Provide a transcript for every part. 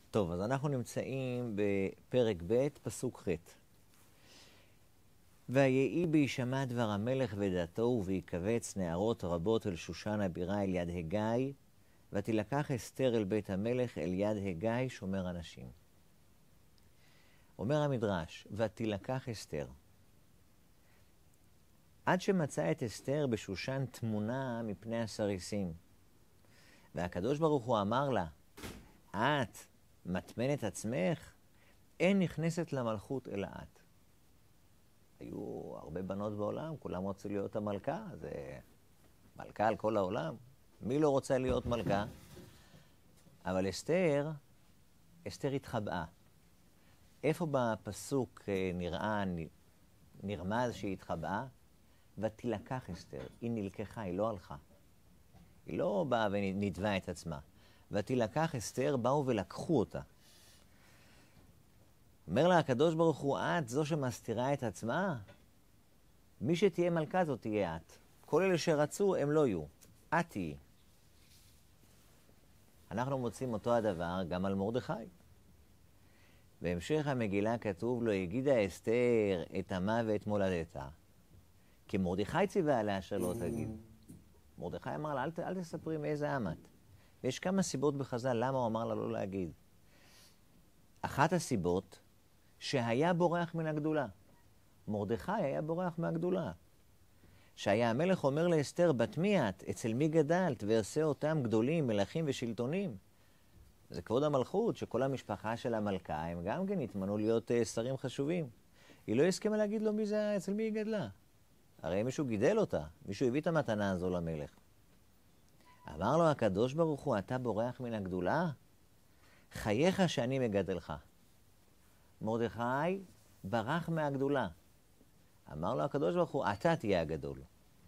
טוב, אז אנחנו נמצאים בפרק ב', פסוק ח'. ויהי בהישמע דבר המלך ודעתו, ובהיקבץ נערות רבות אל שושן הבירה אל יד הגיא, ותילקח אסתר אל בית המלך אל יד הגיא שומר הנשים. אומר המדרש, ותילקח אסתר. עד שמצא את אסתר בשושן תמונה מפני הסריסים. והקדוש ברוך הוא אמר לה, את מטמנת עצמך, אין נכנסת למלכות אלא את. היו הרבה בנות בעולם, כולם רצו להיות המלכה, זה מלכה על כל העולם. מי לא רוצה להיות מלכה? אבל אסתר התחבאה. איפה בפסוק נרמז שהיא התחבאה? ותילקח אסתר, היא נלקחה, היא לא הלכה. היא לא באה ונדבה את עצמה. ותילקח אסתר, באו ולקחו אותה. אומר לה הקדוש ברוך הוא, את זו שמסתירה את עצמה? מי שתהיה מלכה זאת תהיה את. כל אלה שרצו הם לא יהיו. את תהיי. אנחנו מוצאים אותו הדבר גם על מרדכי. בהמשך המגילה כתוב לו, הגידה אסתר את עמה ואת מולדתה. כי מרדכי ציווה עליה שלא תגיד. מרדכי אמר לה, אל תספרי מאיזה עם את. ויש כמה סיבות בחז"ל למה הוא אמר לה לא להגיד. אחת הסיבות שהיה בורח מן הגדולה. מרדכי היה בורח מהגדולה. שהיה המלך אומר לאסתר, בת מי את? אצל מי גדלת? ועשה אותם גדולים, מלכים ושלטונים. זה כבוד המלכות, שכל המשפחה של המלכה, הם גם כן התמנו להיות שרים חשובים. היא לא הסכימה להגיד לו מי זה, אצל מי היא גדלה. הרי מישהו גידל אותה, מישהו הביא את המתנה הזו למלך. אמר לו הקדוש ברוך הוא, אתה בורח מן הגדולה? חייך שאני מגדלך. מרדכי ברח מהגדולה. אמר לו הקדוש ברוך הוא, אתה תהיה הגדול.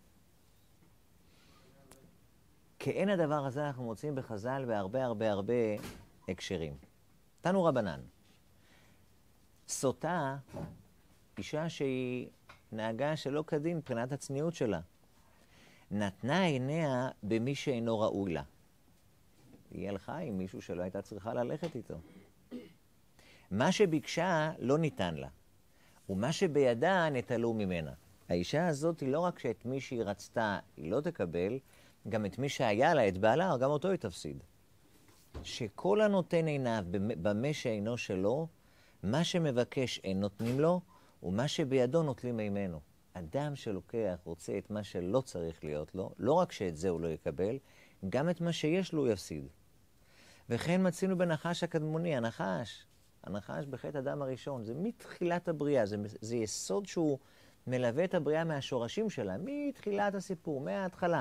כאין הדבר הזה אנחנו מוצאים בחז"ל בהרבה הקשרים. תנו רבנן. סוטה, אישה שהיא נהגה שלא כדין מבחינת הצניעות שלה. נתנה עיניה במי שאינו ראוי לה. היא הלכה עם מישהו שלא הייתה צריכה ללכת איתו. מה שביקשה לא ניתן לה, ומה שבידה נטלו ממנה. האישה הזאת היא לא רק שאת מי שהיא רצתה היא לא תקבל, גם את מי שהיה לה, את בעלה, גם אותו היא תפסיד. שכל הנותן עיניו במה שאינו שלו, מה שמבקש אין נותנים לו, ומה שבידו נוטלים ממנו. אדם שלוקח רוצה את מה שלא צריך להיות לו, לא רק שאת זה הוא לא יקבל, גם את מה שיש לו הוא יפסיד. וכן מצינו בנחש הקדמוני, הנחש בחטא אדם הראשון, זה מתחילת הבריאה, זה יסוד שהוא מלווה את הבריאה מהשורשים שלה, מתחילת הסיפור, מההתחלה.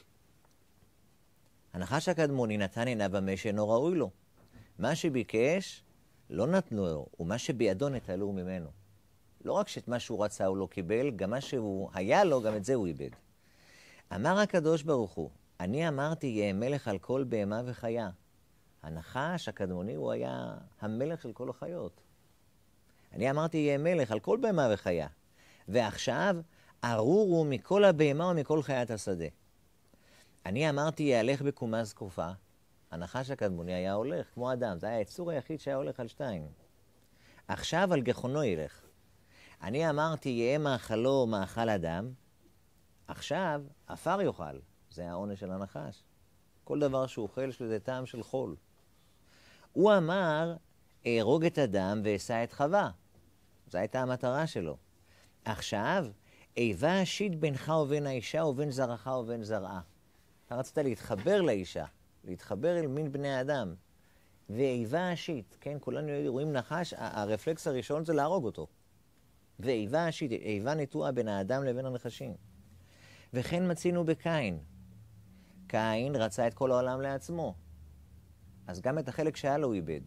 הנחש הקדמוני נתן עיניו במה שאינו ראוי לו. מה שביקש לא נתנו לו, ומה שבידו נטלו ממנו. לא רק שאת מה שהוא רצה הוא לא קיבל, גם מה שהוא היה לו, גם את זה הוא איבד. אמר הקדוש ברוך הוא, אני אמרתי יהיה מלך על כל בהמה וחיה. הנחש הקדמוני הוא היה המלך של כל החיות. אני אמרתי יהיה מלך על כל בהמה וחיה. ועכשיו ארורו מכל הבהמה ומכל חיית השדה. אני אמרתי יהלך בקומה זקופה. הנחש הקדמוני היה הולך כמו אדם, זה היה היצור היחיד שהיה הולך על שתיים. עכשיו על גחונו ילך. אני אמרתי יהיה מאכלו מאכל אדם. עכשיו אפר יאכל. זה העונש של הנחש. כל דבר שהוא אוכל יש לזה טעם של חול. הוא אמר, אהרוג את אדם ואשא את חווה. זו הייתה המטרה שלו. עכשיו, איבה אשית בינך ובין האישה ובין זרעך ובין זרעה. אתה רצית להתחבר לאישה, להתחבר אל מין בני האדם. ואיבה אשית, כן, כולנו רואים נחש, הרפלקס הראשון זה להרוג אותו. ואיבה אשית, איבה נטועה בין האדם לבין הנחשים. וכן מצינו בקין. קין רצה את כל העולם לעצמו. אז גם את החלק שהיה לו הוא איבד.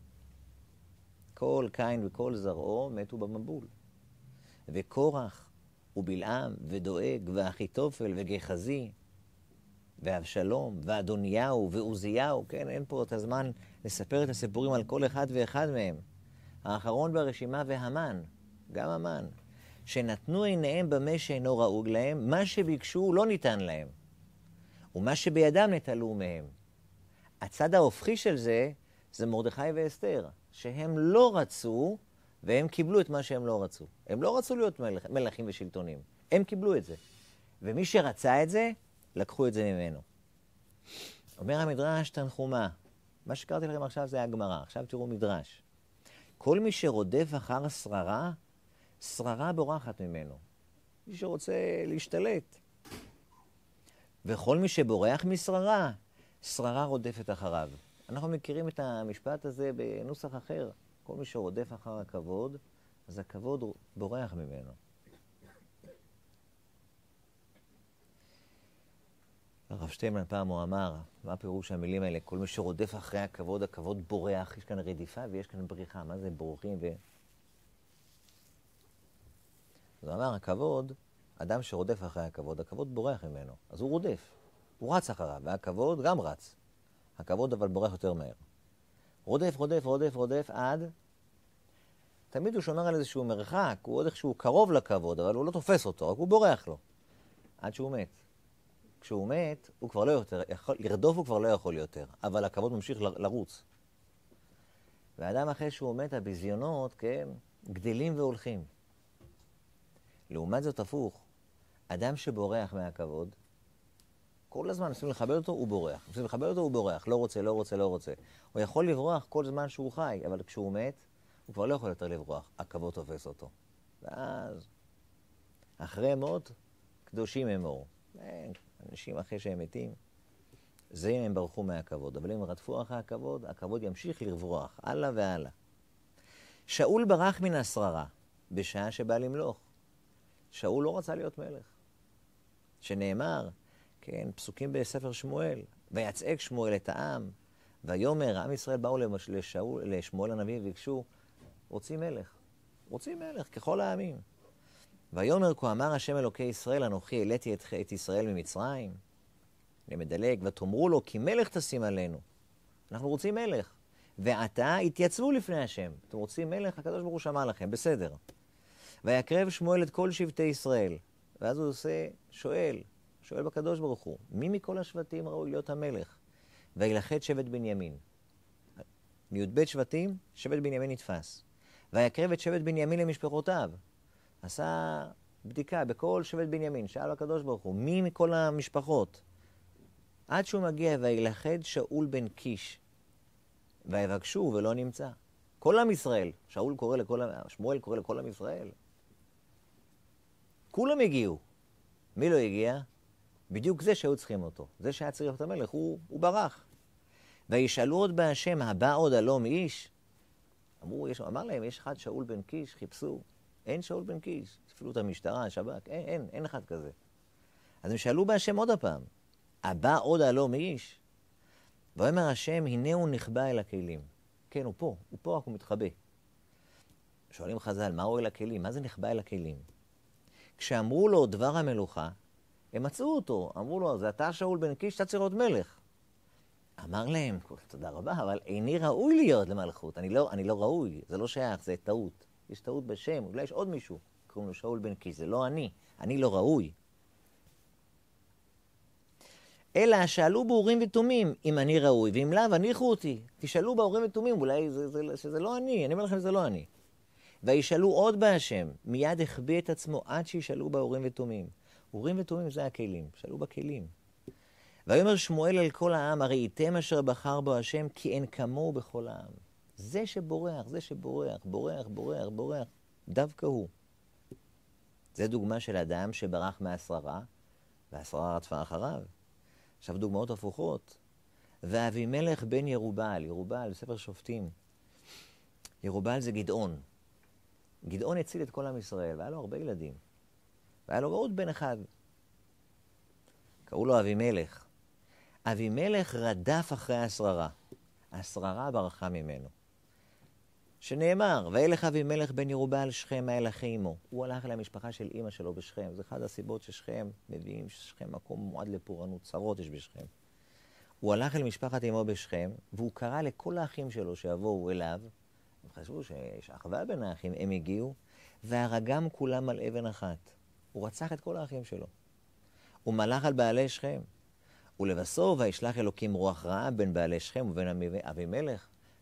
כל קין וכל זרעו מתו במבול. וקורח ובלעם ודואג ואחיתופל וגחזי ואבשלום ואדוניהו ועוזיהו, כן, אין פה את הזמן לספר את הסיפורים על כל אחד ואחד מהם. האחרון ברשימה והמן, גם המן, שנתנו עיניהם במה שאינו ראוי להם, מה שביקשו לא ניתן להם, ומה שבידם נטלו מהם. הצד ההופכי של זה, זה מרדכי ואסתר, שהם לא רצו, והם קיבלו את מה שהם לא רצו. הם לא רצו להיות מלכים ושלטונים. הם קיבלו את זה. ומי שרצה את זה, לקחו את זה ממנו. אומר המדרש תנחומה. מה שקראתי לכם עכשיו זה הגמרא. עכשיו תראו מדרש. כל מי שרודף אחר שררה, שררה בורחת ממנו. מי שרוצה להשתלט. וכל מי שבורח משררה, שררה רודפת אחריו. אנחנו מכירים את המשפט הזה בנוסח אחר. כל מי שרודף אחר הכבוד, אז הכבוד בורח ממנו. הרב שטיינמן פעם הוא אמר, מה פירוש המילים האלה? כל מי שרודף אחרי הכבוד, הכבוד בורח. יש כאן רדיפה ויש כאן בריחה. מה זה בורחים? הוא אמר, הכבוד, אדם שרודף אחרי הכבוד, הכבוד בורח ממנו. אז הוא רודף. הוא רץ אחריו, והכבוד גם רץ. הכבוד אבל בורח יותר מהר. רודף, רודף, רודף, רודף, עד... תמיד הוא שומר על איזשהו מרחק, הוא עוד איכשהו קרוב לכבוד, אבל הוא לא תופס אותו, רק הוא בורח לו. עד שהוא מת. כשהוא מת, הוא כבר לא יותר, לרדוף הוא כבר לא יכול יותר, אבל הכבוד ממשיך לרוץ. והאדם אחרי שהוא מת, הביזיונות, כן, גדלים והולכים. לעומת זאת הפוך, אדם שבורח מהכבוד, כל הזמן ניסים לכבד אותו, הוא בורח. ניסים לכבד אותו, הוא בורח. לא רוצה, לא רוצה, לא רוצה. הוא יכול לברוח כל זמן שהוא חי, אבל כשהוא מת, הוא כבר לא יכול יותר לברוח. הכבוד תופס אותו. ואז, אחרי מות, קדושים אמור. אנשים אחרי שהם מתים, זה אם הם ברחו מהכבוד. אבל אם רדפו אחרי הכבוד, הכבוד ימשיך לברוח, הלאה והלאה. שאול ברח מן השררה, בשעה שבא למלוך. שאול לא רצה להיות מלך. שנאמר, כן, פסוקים בספר שמואל, ויצעק שמואל את העם, ויאמר, עם ישראל באו לשמואל הנביא וביקשו, רוצים מלך. רוצים מלך, ככל העמים. ויאמר, כה אמר השם אלוקי ישראל, אנוכי העליתי את ישראל ממצרים. אני מדלג, ותאמרו לו, כי מלך תשים עלינו. אנחנו רוצים מלך. ועתה התייצבו לפני השם. אתם רוצים מלך? הקדוש ברוך הוא שמע לכם, בסדר. ויקרב שמואל את כל שבטי ישראל. ואז הוא עושה, שואל בקדוש ברוך הוא, מי מכל השבטים ראוי להיות המלך? וילכד שבט בנימין. מי"ב שבטים, שבט בנימין נתפס. ויקרב את שבט בנימין למשפחותיו. עשה בדיקה בכל שבט בנימין, שאל הקדוש ברוך הוא, מי מכל המשפחות? עד שהוא מגיע, וילכד שאול בן קיש. ויבקשו ולא נמצא. כל עם ישראל, שמואל קורא לכל עם ישראל. כולם הגיעו. מי לא הגיע? בדיוק זה שהיו צריכים אותו. זה שהיה צריך את המלך, הוא ברח. וישאלו עוד בהשם, הבא עוד הלום איש? אמר להם, יש אחד שאול בן קיש, חיפשו. אין שאול בן קיש. אפילו את המשטרה, השב"כ, אין אחד כזה. אז הם שאלו בהשם עוד הפעם, הבא עוד הלום איש? ואומר השם, הנה הוא נחבא אל הכלים. כן, הוא פה רק הוא מתחבא. שואלים חז"ל, מה הוא אל הכלים? מה זה נחבא אל הכלים? כשאמרו לו דבר המלוכה, הם מצאו אותו. אמרו לו, זה אתה שאול בן קיש, אתה צריך להיות מלך. אמר להם, תודה רבה, אבל איני ראוי להיות למלכות. אני לא ראוי, זה לא שייך, זה טעות. יש טעות בשם, אולי יש עוד מישהו. קוראים לו שאול בן קיש, זה לא אני לא ראוי. אלא שאלו באורים ותומים אם אני ראוי, ואם לאו, הניחו אותי. תשאלו באורים ותומים, אולי שזה לא אני אומר לכם, זה לא אני. וישאלו עוד בהשם, מיד החביא את עצמו עד שישאלו באורים ותומים. אורים ותומים זה הכלים, שאלו בכלים. ויאמר שמואל אל כל העם, הראיתם אשר בחר בו השם, כי אין כמוהו בכל העם. זה שבורח, בורח, דווקא הוא. זה דוגמה של אדם שברח מהשררה, והשררה רדפה אחריו. עכשיו דוגמאות הפוכות. ואבימלך בן ירובעל, בספר שופטים. ירובעל זה גדעון. גדעון הציל את כל עם ישראל, והיה לו הרבה ילדים. והיה לו עוד בן אחד. קראו לו אבימלך. אבימלך רדף אחרי השררה. השררה ברחה ממנו. שנאמר, וילך אבימלך בן ירובעל שכם אל אחי אמו. הוא הלך אל המשפחה של אמא שלו בשכם. זה אחד הסיבות ששכם מביאים שכם מקום מועד לפורענות, צרות יש בשכם. הוא הלך אל משפחת אמו בשכם, והוא קרא לכל האחים שלו שיבואו אליו. הם חשבו שיש אחווה בין האחים, הם הגיעו, והרגם כולם על אבן אחת. הוא רצח את כל האחים שלו. הוא מלך על בעלי שכם. ולבסוף, וישלח אלוקים רוח רעה בין בעלי שכם ובין אבימלך,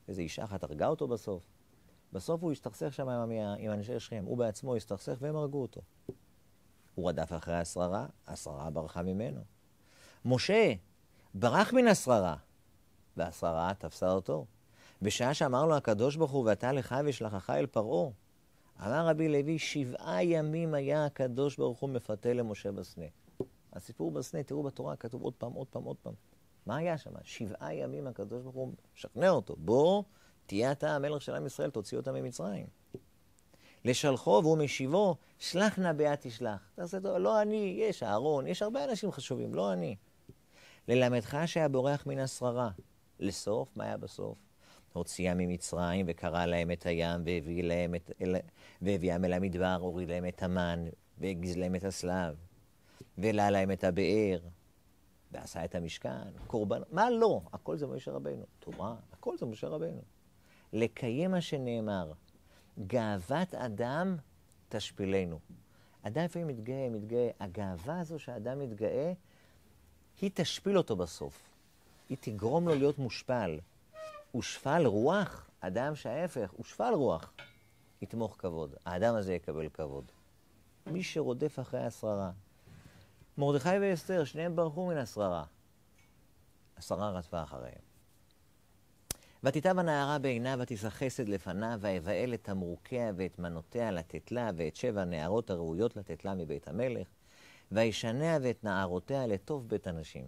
איזו אישה אחת הרגה אותו בסוף. בסוף הוא הסתכסך שם עם אנשי שכם. הוא בעצמו הסתכסך והם הרגו אותו. הוא רדף אחרי השררה, השררה ברחה ממנו. משה ברח מן השררה, והשררה תפסה אותו. בשעה שאמר לו הקדוש ברוך הוא, ואתה לך ושלחך אל פרעה, אמר רבי לוי, 7 ימים היה הקדוש ברוך הוא מפתה למשה בסנה. הסיפור בסנה, תראו בתורה, כתוב עוד פעם, עוד פעם, עוד פעם. מה היה שם? 7 ימים הקדוש ברוך הוא משכנע אותו. בוא, תהיה אתה המלך של עם ישראל, תוציא אותם ממצרים. לשלחו והוא משיבו, שלח נא ביד תשלח. תעשה טוב, לא אני, יש אהרון, יש הרבה אנשים חשובים, לא אני. ללמדך שהיה בורח מן השררה. לסוף, מה היה בסוף? הוציאה ממצרים וקרא להם את הים והביאם אל המדבר, הוריד להם את המן והגז להם את הסלב והעלה להם את הבאר ועשה את המשכן, קורבן, מה לא? הכל זה משה רבנו. תורה, הכל זה משה רבנו. לקיים מה שנאמר, גאוות אדם תשפילנו. אדם לפעמים מתגאה, הגאווה הזו שהאדם מתגאה, היא תשפיל אותו בסוף. היא תגרום לו להיות מושפל. ושפל רוח, אדם שההפך, ושפל רוח, יתמוך כבוד. האדם הזה יקבל כבוד. מי שרודף אחרי השררה. מרדכי ואסתר, שניהם ברחו מן השררה. השררה רדפה אחריהם. ותיטב הנערה בעיניו ותישא חסד לפניו, ויבעל את תמרוקיה ואת מנותיה לתת לה, ואת 7 הנערות הראויות לתת לה מבית המלך, וישניה ואת נערותיה לטוב בית הנשים.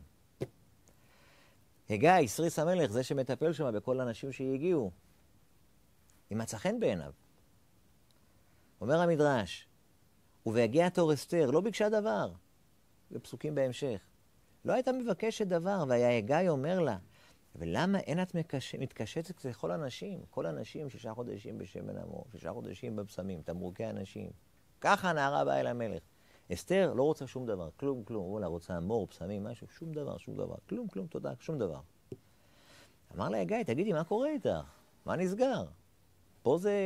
הגיא, סריס המלך, זה שמטפל שם בכל האנשים שהגיעו, היא מצא חן בעיניו. אומר המדרש, ובהגיע תור אסתר, לא ביקשה דבר. בפסוקים בהמשך. לא הייתה מבקשת דבר, והיה הגיא אומר לה, ולמה אין את מתקשטת לכל אנשים? כל אנשים 6 חודשים בשמן המור, 6 חודשים בבשמים, תמרוקי אנשים. ככה הנערה באה אל המלך. אסתר לא רוצה שום דבר, כלום, כלום. הוא לה רוצה מור, בשמים, משהו, שום דבר, שום דבר. כלום, כלום, תודה, שום דבר. אמר לה, הגיא, תגידי, מה קורה איתך? מה נסגר? פה זה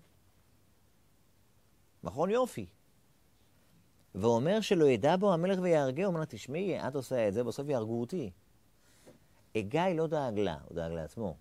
מכון יופי. ואומר שלא ידע בו המלך ויהרגה, הוא אומר לה, תשמעי, את עושה את זה, בסוף יהרגו אותי. הגיא לא דאג לה, הוא דאג לעצמו.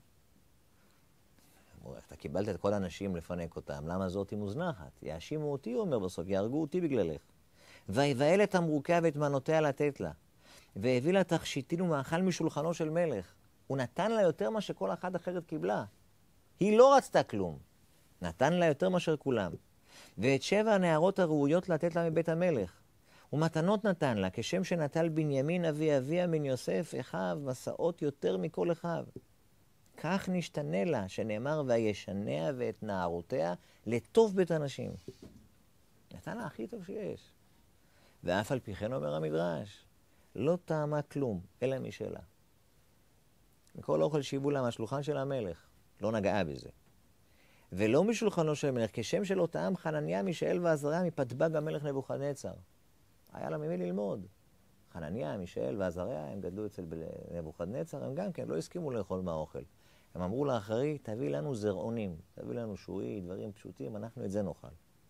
אתה קיבלת את כל האנשים לפנק אותם, למה זאת היא מוזנחת? יאשימו אותי, הוא אומר בסוף, יהרגו אותי בגללך. ויבעל את תמרוקיה ואת מנותיה לתת לה, והביא לה תכשיטין ומאכל משולחנו של מלך. הוא נתן לה יותר מה שכל אחת אחרת קיבלה. היא לא רצתה כלום. נתן לה יותר מאשר כולם. ואת 7 הנערות הראויות לתת לה מבית המלך. ומתנות נתן לה, כשם שנטל בנימין אבי אביה מן יוסף אחיו, מסעות יותר מכל אחיו. כך נשתנה לה, שנאמר, וישניה ואת נערותיה לטוב בית הנשים. נתן לה הכי טוב שיש. ואף על פי כן אומר המדרש, לא טעמה כלום, אלא משלה. מכל אוכל שיבו לה מהשולחן של המלך, לא נגעה בזה. ולא משולחנו של המלך, כשם שלא טעם חנניה, מישאל ועזריה מפתבג המלך נבוכדנצר. היה לה ממי ללמוד. חנניה, מישאל ועזריה, הם גדלו אצל נבוכדנצר, הם גם כן לא הסכימו לאכול מהאוכל. הם אמרו לאחרי, תביא לנו זרעונים, תביא לנו שועי, דברים פשוטים, אנחנו את זה נאכל.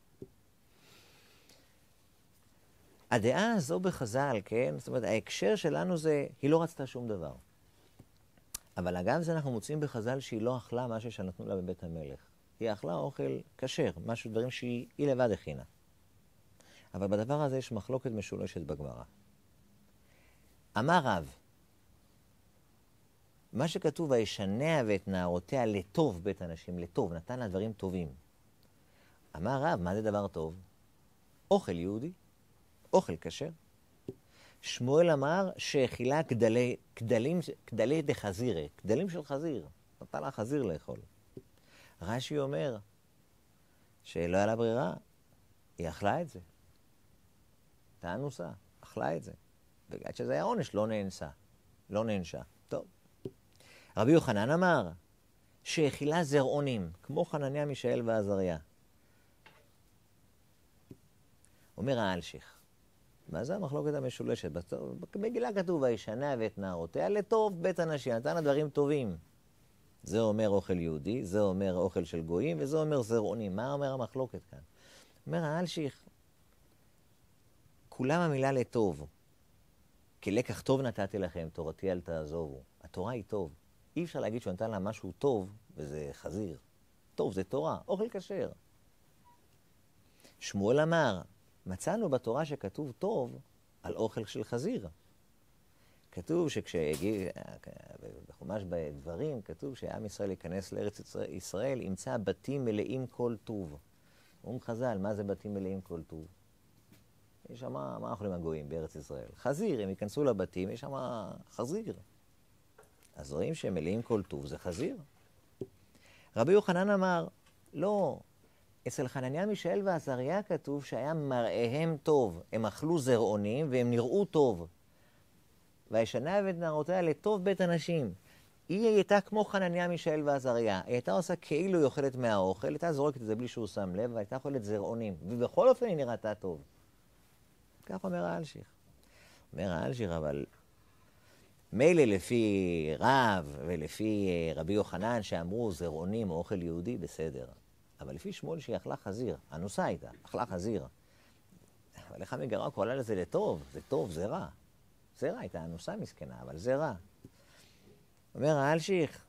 הדעה הזו בחז"ל, כן? זאת אומרת, ההקשר שלנו זה, היא לא רצתה שום דבר. אבל אגב זה אנחנו מוצאים בחז"ל שהיא לא אכלה משהו שנתנו לה בבית המלך. היא אכלה אוכל כשר, משהו, דברים שהיא לבד הכינה. אבל בדבר הזה יש מחלוקת משולשת בגמרא. אמר רב, מה שכתוב, וישניה ואת נערותיה לטוב בית הנשים, לטוב, נתן לה דברים טובים. אמר רב, מה זה דבר טוב? אוכל יהודי, אוכל כשר. שמואל אמר שהאכילה כדלי דחזירה, כדלים של חזיר. נתן לה חזיר לאכול. רש"י אומר שלא היה לה ברירה, היא אכלה את זה. תאנוסה, אכלה את זה. בגלל שזה היה עונש, לא נאנסה. טוב. רבי יוחנן אמר שהאכילה זרעונים, כמו חנניה, מישאל ועזריה. אומר האלשיך, מה זה המחלוקת המשולשת? בגילה כתוב, וישניה ואת נערותיה לטוב בית הנשים, נתן דברים טובים. זה אומר אוכל יהודי, זה אומר אוכל של גויים, וזה אומר זרעונים. מה אומר המחלוקת כאן? אומר האלשיך, כולם המילה לטוב. כי לקח טוב נתתי לכם, תורתי אל תעזובו. התורה היא טוב. אי אפשר להגיד שהוא נתן לה משהו טוב, וזה חזיר. טוב, זה תורה, אוכל כשר. שמואל אמר, מצאנו בתורה שכתוב טוב על אוכל של חזיר. כתוב שכשהגיע, בחומש בדברים, כתוב שעם ישראל ייכנס לארץ ישראל, ימצא בתים מלאים כל טוב. אומרים חז"ל, מה זה בתים מלאים כל טוב? יש שם, מה אוכלים הגויים בארץ ישראל? חזיר, הם ייכנסו לבתים, יש שם חזיר. אז רואים שהם מלאים כל טוב, זה חזיר. רבי יוחנן אמר, לא, אצל חנניה, מישאל ועזריה כתוב שהיה מראיהם טוב. הם אכלו זרעונים והם נראו טוב. וישנה ואת נערותיה לטוב בית אנשים. היא הייתה כמו חנניה, מישאל ועזריה. היא הייתה עושה כאילו היא אוכלת מהאוכל, הייתה זורקת את זה בלי שהוא שם לב, והייתה אוכלת זרעונים. ובכל אופן היא נראתה טוב. כך אומר האלשיך. אומר האלשיך, אבל מילא לפי רב ולפי רבי יוחנן שאמרו זרעונים או אוכל יהודי, בסדר. אבל לפי שמואל שהיא אכלה חזיר, אנוסה הייתה, אכלה חזיר. אבל איך המגרה קוראה לזה לטוב? זה טוב, זה רע. זה רע, הייתה אנוסה מסכנה, אבל זה רע. אומר האלשיך,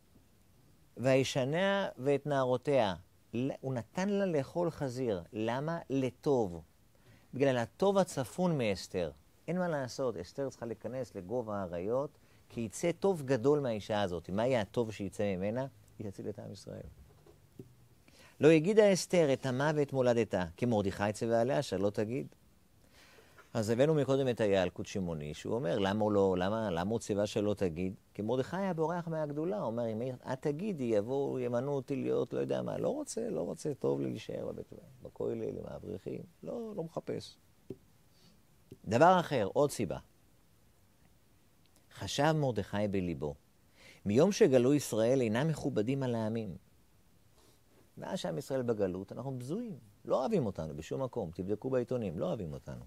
וישניה ואת נערותיה, הוא נתן לה לאכול חזיר. למה? לטוב. בגלל הטוב הצפון מאסתר. אין מה לעשות, אסתר צריכה להיכנס לגובה האריות, כי יצא טוב גדול מהאישה הזאת. מה יהיה הטוב שיצא ממנה? היא תציל את עם ישראל. לא הגידה אסתר את עמה ואת מולדתה, כי מרדכי צווה עליה שלא תגיד. אז הבאנו מקודם את הילקוט שמעוני, שהוא אומר, למה הוא ציווה שלא תגיד? כי מרדכי היה בורח מהגדולה, הוא אומר, אם את תגידי, יבואו, ימנו אותי להיות, לא יודע מה, לא רוצה, טוב לי להישאר בבית, בכולל, עם האברכים, לא מחפש. דבר אחר, עוד סיבה. חשב מרדכי בליבו, מיום שגלו ישראל אינם מכובדים על העמים. מאז שעם ישראל בגלות, אנחנו בזויים. לא אוהבים אותנו בשום מקום. תבדקו בעיתונים, לא אוהבים אותנו.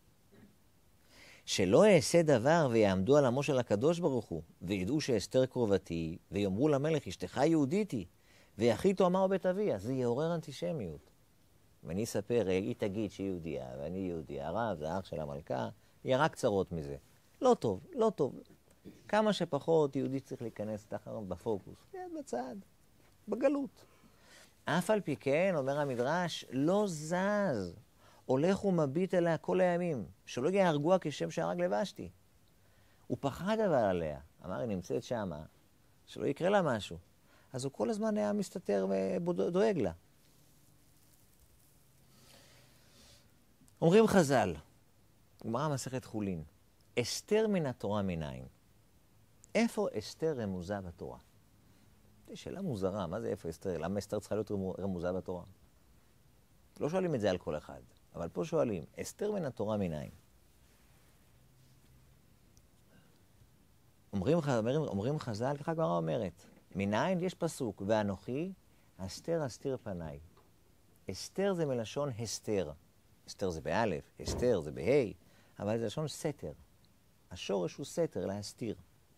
שלא אעשה דבר ויעמדו על עמו של הקדוש ברוך הוא, וידעו שאסתר קרובתי, ויאמרו למלך, אשתך יהודית היא, ויחיתו אמר בית אביה. זה יעורר אנטישמיות. ואני אספר, היא תגיד שהיא יהודייה, ואני יהודי. הרב, זה אח של המלכה, יהיה רק צרות מזה. לא טוב. כמה שפחות יהודי צריך להיכנס תחת בפוקוס. בצד, בגלות. אף על פי כן, אומר המדרש, לא זז. הולך ומביט עליה כל הימים. שלא יהרגוה כשם שהרג לבשתי. הוא פחד אבל עליה. אמר, היא נמצאת שמה, שלא יקרה לה משהו. אז הוא כל הזמן היה מסתתר ודואג לה. אומרים חז"ל, גמרא מסכת חולין, אסתר מן התורה מנין? איפה אסתר רמוזה בתורה? זו שאלה מוזרה, מה זה איפה אסתר? למה אסתר צריכה להיות רמוזה בתורה? לא שואלים את זה על כל אחד, אבל פה שואלים, אסתר מן התורה מנין? אומרים חז"ל, ככה גמרא אומרת, מנין יש פסוק, ואנוכי אסתר אסתיר פניי. אסתר זה מלשון הסתר. הסתר זה באלף, הסתר זה בהי, אבל זה לשון סתר. השורש הוא סתר, להסתיר.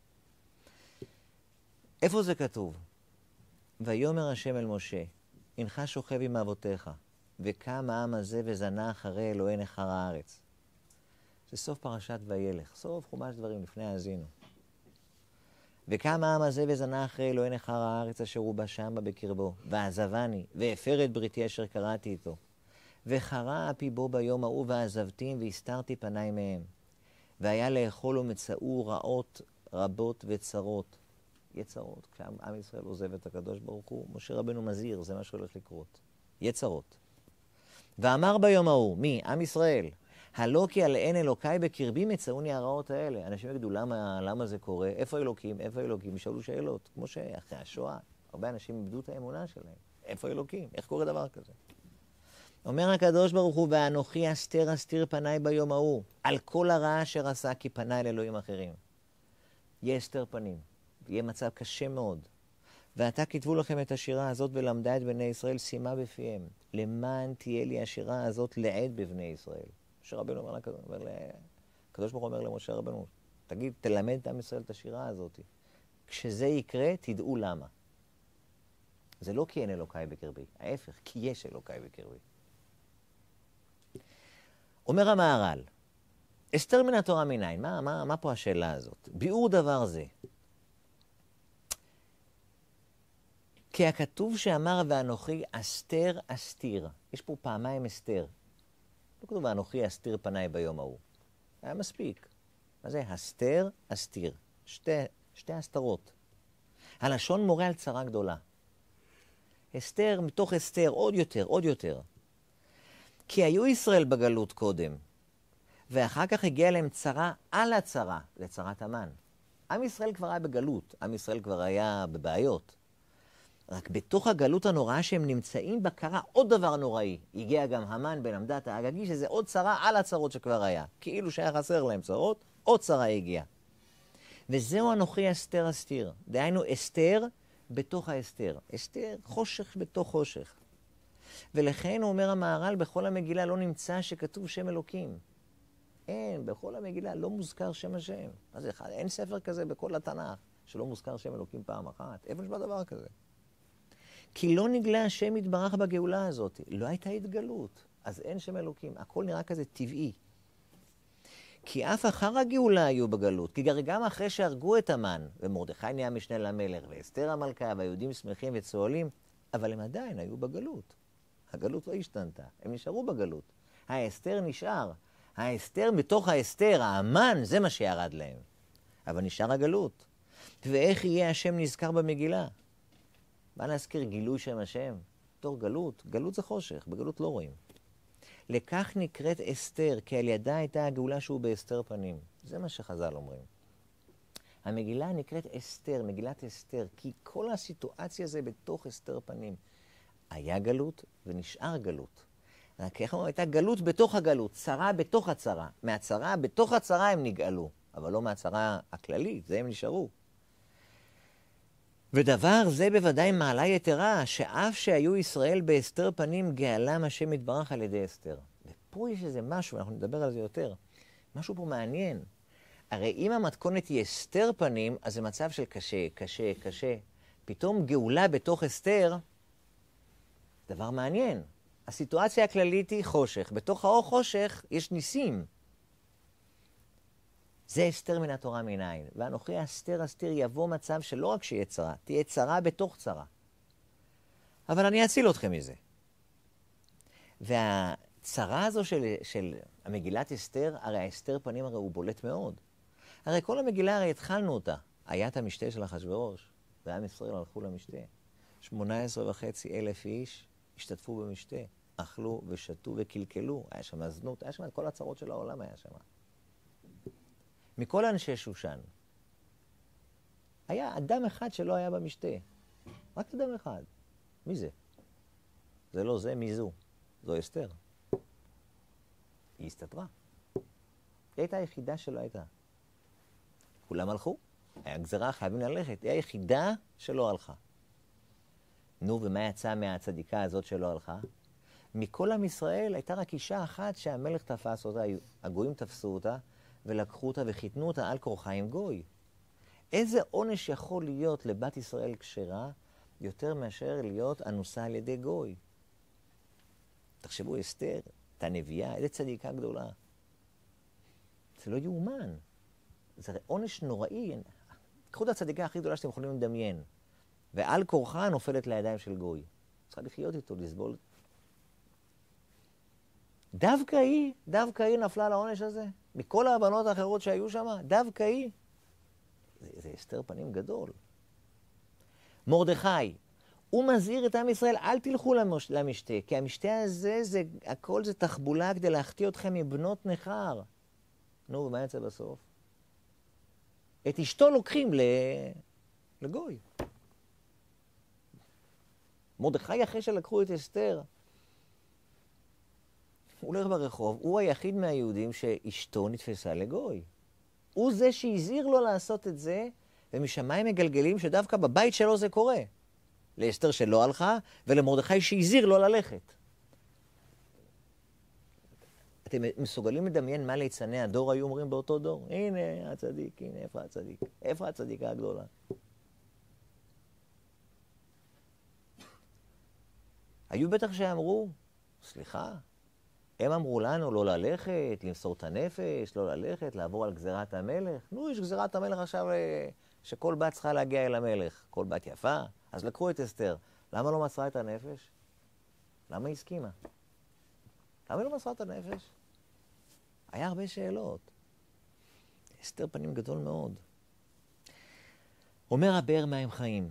איפה זה כתוב? ויאמר השם אל משה, הנך שוכב עם אבותיך, וקם העם הזה וזנה אחרי אלוהי נחר הארץ. זה סוף פרשת וילך, סוף חומש דברים לפני האזינו. וקם העם הזה וזנה אחרי אלוהי נחר הארץ אשר הוא בא שמה בקרבו, ועזבני, והפר את בריתי אשר קראתי איתו. וחרה אפי בו ביום ההוא ועזבתים והסתרתי פניי מהם. והיה לאכול ומצאו רעות רבות וצרות. יצרות. כשעם ישראל עוזב את הקדוש ברוך הוא, משה רבנו מזהיר, זה מה שהולך לקרות. יצרות. ואמר ביום ההוא, מי? עם ישראל. הלא כי על אין אלוקיי בקרבי מצאוני הרעות האלה. אנשים יגידו, למה זה קורה? איפה אלוקים? ישאלו שאלות. כמו שאחרי השואה, הרבה אנשים איבדו את האמונה שלהם. איפה אלוקים? איך קורה דבר כזה? אומר הקדוש ברוך הוא, ואנוכי אסתר אסתיר פניי ביום ההוא, על כל הרעה אשר עשה, כי פניי לאלוהים אחרים. יהיה אסתר פנים, יהיה מצב קשה מאוד. ועתה כתבו לכם את השירה הזאת ולמדה את בני ישראל, שימה בפיהם. למען תהיה לי השירה הזאת לעד בבני ישראל. משה רבנו אומר הקדוש ברוך הוא אומר למשה רבנו, תגיד, תלמד את עם ישראל את השירה הזאת. כשזה יקרה, תדעו למה. זה לא כי אין אלוקיי בקרבי, ההפך, כי יש אלוקיי בקרבי. אומר המהר"ל, אסתר מן התורה מנין? מה פה השאלה הזאת? ביאור דבר זה. כי הכתוב שאמר ואנוכי אסתר אסתיר. יש פה פעמיים אסתר. לא כתוב ואנוכי אסתיר פניי ביום ההוא. היה מספיק. מה זה? אסתר אסתיר. שתי הסתרות. הלשון מורה על צרה גדולה. אסתר מתוך אסתר, עוד יותר, עוד יותר. כי היו ישראל בגלות קודם, ואחר כך הגיעה להם צרה על הצרה, לצרת המן. עם ישראל כבר היה בגלות, עם ישראל כבר היה בבעיות. רק בתוך הגלות הנוראה שהם נמצאים בה קרה עוד דבר נוראי. הגיע גם המן בן המדת האגגי, שזה עוד צרה על הצרות שכבר היה. כאילו שהיה חסר להם צרות, עוד צרה הגיעה. וזהו אנוכי אסתר אסתיר. דהיינו אסתר בתוך האסתר. אסתר, חושך בתוך חושך. ולכן הוא אומר המהר"ל, בכל המגילה לא נמצא שכתוב שם אלוקים. אין, בכל המגילה לא מוזכר שם השם. אז אין ספר כזה בכל התנ"ך שלא מוזכר שם אלוקים פעם אחת. איפה נשמע דבר כזה? כי לא נגלה השם יתברך בגאולה הזאת. לא הייתה התגלות. אז אין שם אלוקים. הכל נראה כזה טבעי. כי אף אחר הגאולה היו בגלות. כי גם אחרי שהרגו את המן, ומרדכי נהיה משנה למלך, ואסתר המלכה, והיהודים שמחים וצוהלים, אבל הם עדיין היו בגלות. הגלות לא השתנתה. הם נשארו בגלות. האסתר נשאר. האסתר מתוך האסתר, האמן, זה מה שירד להם. אבל נשאר הגלות. ואיך יהיה השם נזכר במגילה? מה להזכיר גילוי שם השם? בתור גלות. גלות זה חושך, בגלות לא רואים. לכך נקראת אסתר, כי על ידה הייתה הגאולה שהוא באסתר פנים. זה מה שחז"ל אומרים. המגילה נקראת אסתר, מגילת אסתר, כי כל הסיטואציה זה בתוך אסתר פנים. היה גלות ונשאר גלות. רק איך אומרים, הייתה גלות בתוך הגלות, צרה בתוך הצרה. מהצרה בתוך הצרה הם נגאלו, אבל לא מהצרה הכללית, זה הם נשארו. ודבר זה בוודאי מעלה יתרה, שאף שהיו ישראל באסתר פנים, גאלם השם יתברך על ידי אסתר. ופה יש איזה משהו, אנחנו נדבר על זה יותר. משהו פה מעניין. הרי אם המתכונת היא אסתר פנים, אז זה מצב של קשה, קשה, קשה. פתאום גאולה בתוך אסתר, דבר מעניין. הסיטואציה הכללית היא חושך. בתוך האור חושך יש ניסים. זה אסתר מן התורה מנין. ואנוכי אסתר אסתיר יבוא מצב שלא רק שיהיה צרה, תהיה צרה בתוך צרה. אבל אני אציל אתכם מזה. והצרה הזו של המגילת אסתר, הרי האסתר פנים הרי הוא בולט מאוד. הרי כל המגילה הרי התחלנו אותה. היה את המשתה של אחשוורוש, ועם ישראל הלכו למשתה. 18,500 איש השתתפו במשתה. אכלו ושתו וקלקלו. היה שם זנות, היה שם את כל הצרות של העולם היה שם. מכל אנשי שושן, היה אדם אחד שלא היה במשתה. רק אדם אחד. מי זה? זה לא זה, מי זו? זו אסתר. היא הסתתרה. היא הייתה היחידה שלא הייתה. כולם הלכו. היה גזרה, חייבים ללכת. היא היחידה שלא הלכה. נו, ומה יצא מהצדיקה הזאת שלא הלכה? מכל עם ישראל הייתה רק אישה אחת שהמלך תפס אותה, הגויים תפסו אותה, ולקחו אותה וחיתנו אותה על כורחה עם גוי. איזה עונש יכול להיות לבת ישראל כשרה יותר מאשר להיות אנוסה על ידי גוי? תחשבו, אסתר, את הנביאה, איזה צדיקה גדולה. זה לא יאומן. זה עונש נוראי. קחו את הצדיקה הכי גדולה שאתם יכולים לדמיין. ועל כורחה נופלת לידיים של גוי. צריכה לחיות איתו, לסבול. דווקא היא נפלה לעונש הזה. מכל הבנות האחרות שהיו שם, דווקא היא. זה אסתר פנים גדול. מרדכי, הוא מזהיר את עם ישראל, אל תלכו למשתה, כי המשתה הזה, הכל זה תחבולה כדי להחטיא אתכם מבנות נכר. נו, ומה יצא בסוף? את אשתו לוקחים לגוי. מרדכי אחרי שלקחו את אסתר, הוא הולך ברחוב, הוא היחיד מהיהודים שאשתו נתפסה לגוי. הוא זה שהזהיר לו לעשות את זה, ומשמיים מגלגלים שדווקא בבית שלו זה קורה. לאסתר שלא הלכה, ולמרדכי שהזהיר לו ללכת. אתם מסוגלים לדמיין מה ליצני הדור היו אומרים באותו דור? הנה הצדיק, הנה איפה הצדיק? איפה הצדיקה הגדולה? היו בטח שאמרו, סליחה, הם אמרו לנו לא ללכת, למסור את הנפש, לא ללכת, לעבור על גזירת המלך. נו, יש גזירת המלך עכשיו שכל בת צריכה להגיע אל המלך. כל בת יפה, אז לקחו את אסתר. למה לא מסרה את הנפש? למה היא הסכימה? למה היא לא מסרה את הנפש? היה הרבה שאלות. אסתר פנים גדול מאוד. אומר הבאר מים חיים.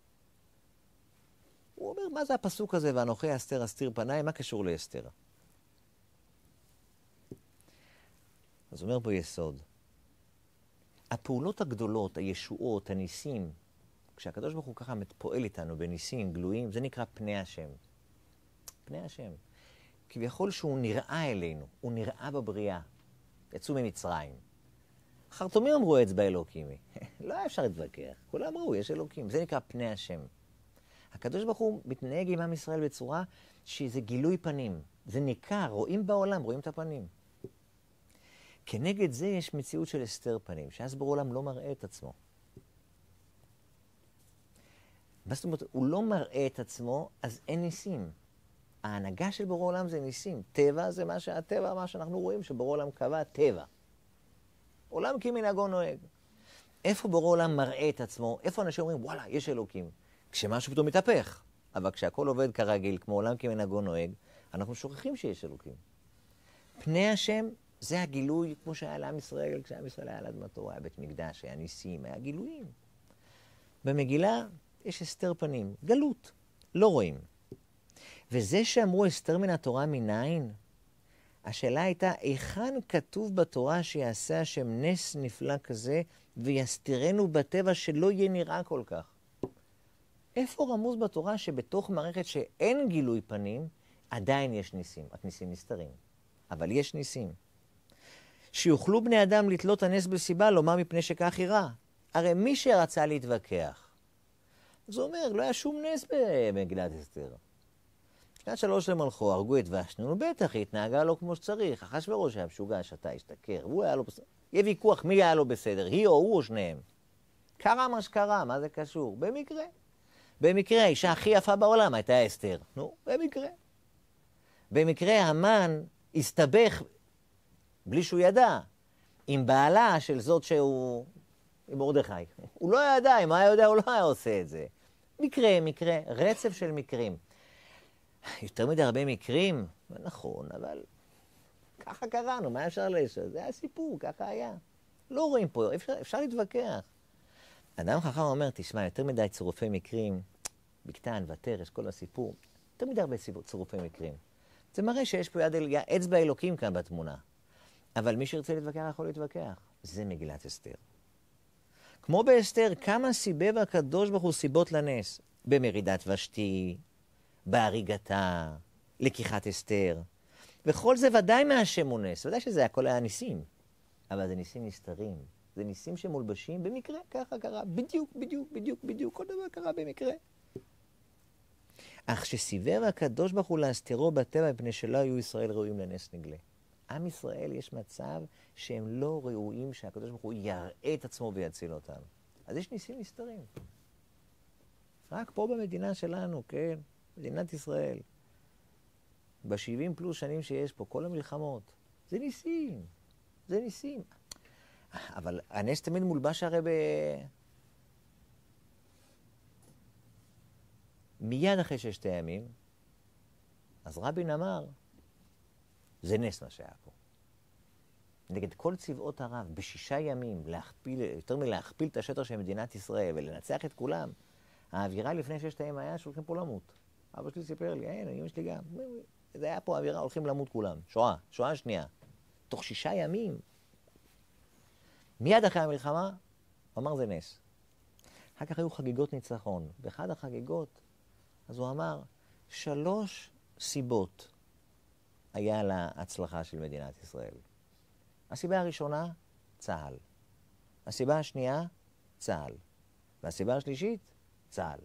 הוא אומר, מה זה הפסוק הזה, ואנוכי אסתר אסתיר פניי, מה קשור לאסתר? אז אומר פה יסוד. הפעולות הגדולות, הישועות, הניסים, כשהקדוש ברוך הוא ככה פועל איתנו בניסים גלויים, זה נקרא פני השם. פני השם. כביכול שהוא נראה אלינו, הוא נראה בבריאה. יצאו ממצרים. חרטומים אמרו אצבע אלוקים. לא היה אפשר להתווכח. כולם אמרו, יש אלוקים. זה נקרא פני השם. הקדוש ברוך הוא מתנהג עם עם ישראל בצורה שזה גילוי פנים. זה ניכר, רואים בעולם, רואים את הפנים. כנגד זה יש מציאות של אסתר פנים, שאז ברור עולם לא מראה את עצמו. מה זאת אומרת? הוא לא מראה את עצמו, אז אין ניסים. ההנהגה של ברור עולם זה ניסים. טבע זה מה שהטבע, מה שאנחנו רואים, שברור עולם קבע טבע. עולם כמנהגו נוהג. איפה ברור עולם מראה את עצמו? איפה אנשים אומרים, וואלה, יש אלוקים? כשמשהו פתאום מתהפך. אבל כשהכל עובד כרגיל, כמו עולם כמנהגו נוהג, אנחנו שוכחים שיש אלוקים. פני השם זה הגילוי, כמו שהיה לעם ישראל, כשעם ישראל היה על אדמתו, היה בית מקדש, היה ניסים, היה גילויים. במגילה יש אסתר פנים, גלות, לא רואים. וזה שאמרו אסתר מן התורה מניין, השאלה הייתה, היכן כתוב בתורה שיעשה השם נס נפלא כזה, ויסתירנו בטבע שלא יהיה נראה כל כך? איפה רמוז בתורה שבתוך מערכת שאין גילוי פנים, עדיין יש ניסים? רק ניסים נסתרים. אבל יש ניסים. שיוכלו בני אדם לתלות הנס בסיבה, לומר מפני שכך יראה. הרי מי שרצה להתווכח, זה אומר, לא היה שום נס במגילת אסתר. שנת 3 למלכו, הרגו את ושתי, בטח, היא התנהגה לו כמו שצריך. אחשוורוש היה משוגע, שתה, השתכר, הוא היה לו בסדר. יהיה ויכוח מי היה לו בסדר, היא או הוא או שניהם. קרה מה שקרה, מה זה קשור? במקרה. במקרה, האישה הכי יפה בעולם הייתה אסתר. נו, במקרה. במקרה, המן הסתבך, בלי שהוא ידע, עם בעלה של זאת שהוא, עם מרדכי. הוא לא ידע, אם היה יודע, הוא לא היה עושה את זה. מקרה, מקרה, רצף של מקרים. יותר מדי הרבה מקרים, נכון, אבל ככה קראנו, מה אפשר לשאול? זה היה סיפור, ככה היה. לא רואים פה, אפשר להתווכח. אדם חכם אומר, תשמע, יותר מדי צירופי מקרים, בקטן, ותרש, כל הסיפור, יותר מדי הרבה צירופי מקרים. זה מראה שיש פה אצבע אלוקים כאן בתמונה. אבל מי שירצה להתווכח יכול להתווכח. זה מגילת אסתר. כמו באסתר, כמה סיבב הקדוש ברוך הוא סיבות לנס? במרידת ושתי, בהריגתה, לקיחת אסתר. וכל זה ודאי מהשם הוא נס. ודאי שזה הכל היה ניסים. אבל זה ניסים נסתרים. זה ניסים שמולבשים במקרה. ככה קרה. בדיוק, בדיוק, בדיוק, בדיוק. כל דבר קרה במקרה. אך שסיבב הקדוש ברוך הוא להסתירו בטבע מפני שלא היו ישראל ראויים לנס נגלה. עם ישראל יש מצב שהם לא ראויים שהקדוש ברוך הוא יראה את עצמו ויציל אותם. אז יש ניסים נסתרים. רק פה במדינה שלנו, כן? מדינת ישראל. ב-70 פלוס שנים שיש פה, כל המלחמות. זה ניסים. זה ניסים. אבל הנס תמיד מולבש הרי מיד אחרי 6 הימים, אז רבין אמר, זה נס מה שהיה פה. נגד כל צבאות ערב, ב6 ימים, יותר מלהכפיל את השטח של מדינת ישראל ולנצח את כולם, האווירה לפני 6 הימים היה שהולכים פה למות. אבא שלי סיפר לי, אין, אמא שלי גם. זה היה פה האווירה, הולכים למות כולם. שואה שנייה. תוך 6 ימים. מיד אחרי המלחמה, הוא אמר זה נס. אחר כך היו חגיגות ניצחון. באחד החגיגות, אז הוא אמר, 3 סיבות היה להצלחה של מדינת ישראל. הסיבה הראשונה, צה"ל. הסיבה השנייה, צה"ל. והסיבה השלישית, צה"ל.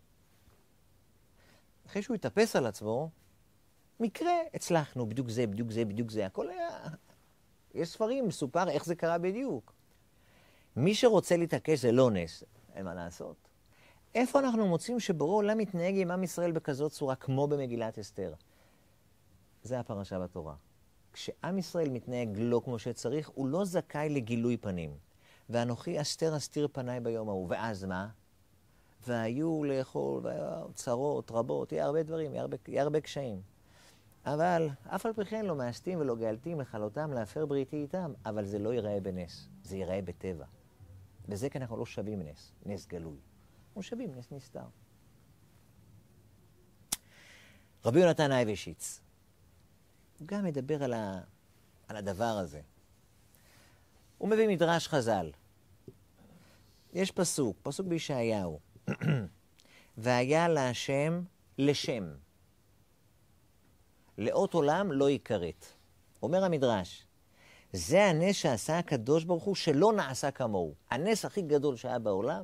אחרי שהוא התאפס על עצמו, מקרה, הצלחנו, בדיוק זה, בדיוק זה, בדיוק זה. הכל היה... יש ספרים, מסופר איך זה קרה בדיוק. מי שרוצה להתעקש זה לא נס, אין מה לעשות. איפה אנחנו מוצאים שבורא עולם מתנהג עם עם ישראל בכזאת צורה כמו במגילת אסתר? זה הפרשה בתורה. כשעם ישראל מתנהג לא כמו שצריך, הוא לא זכאי לגילוי פנים. ואנוכי אסתר אסתיר פניי ביום ההוא. ואז מה? והיו לאכול, והיו צרות רבות, יהיה הרבה דברים, יהיה הרבה קשיים. אבל אף על פי כן לא מאסתים ולא גאלתים לכלותם להפר בריתי איתם, אבל זה לא ייראה בנס, זה ייראה בטבע. וזה כי אנחנו לא שווים נס, נס גלוי. אנחנו שווים נס נסתר. רבי יונתן אייבשיץ, הוא גם מדבר על הדבר הזה. הוא מביא מדרש חז"ל. יש פסוק בישעיהו. והיה להשם לשם. לאות עולם לא יכרת. אומר המדרש, זה הנס שעשה הקדוש ברוך הוא שלא נעשה כמוהו. הנס הכי גדול שהיה בעולם.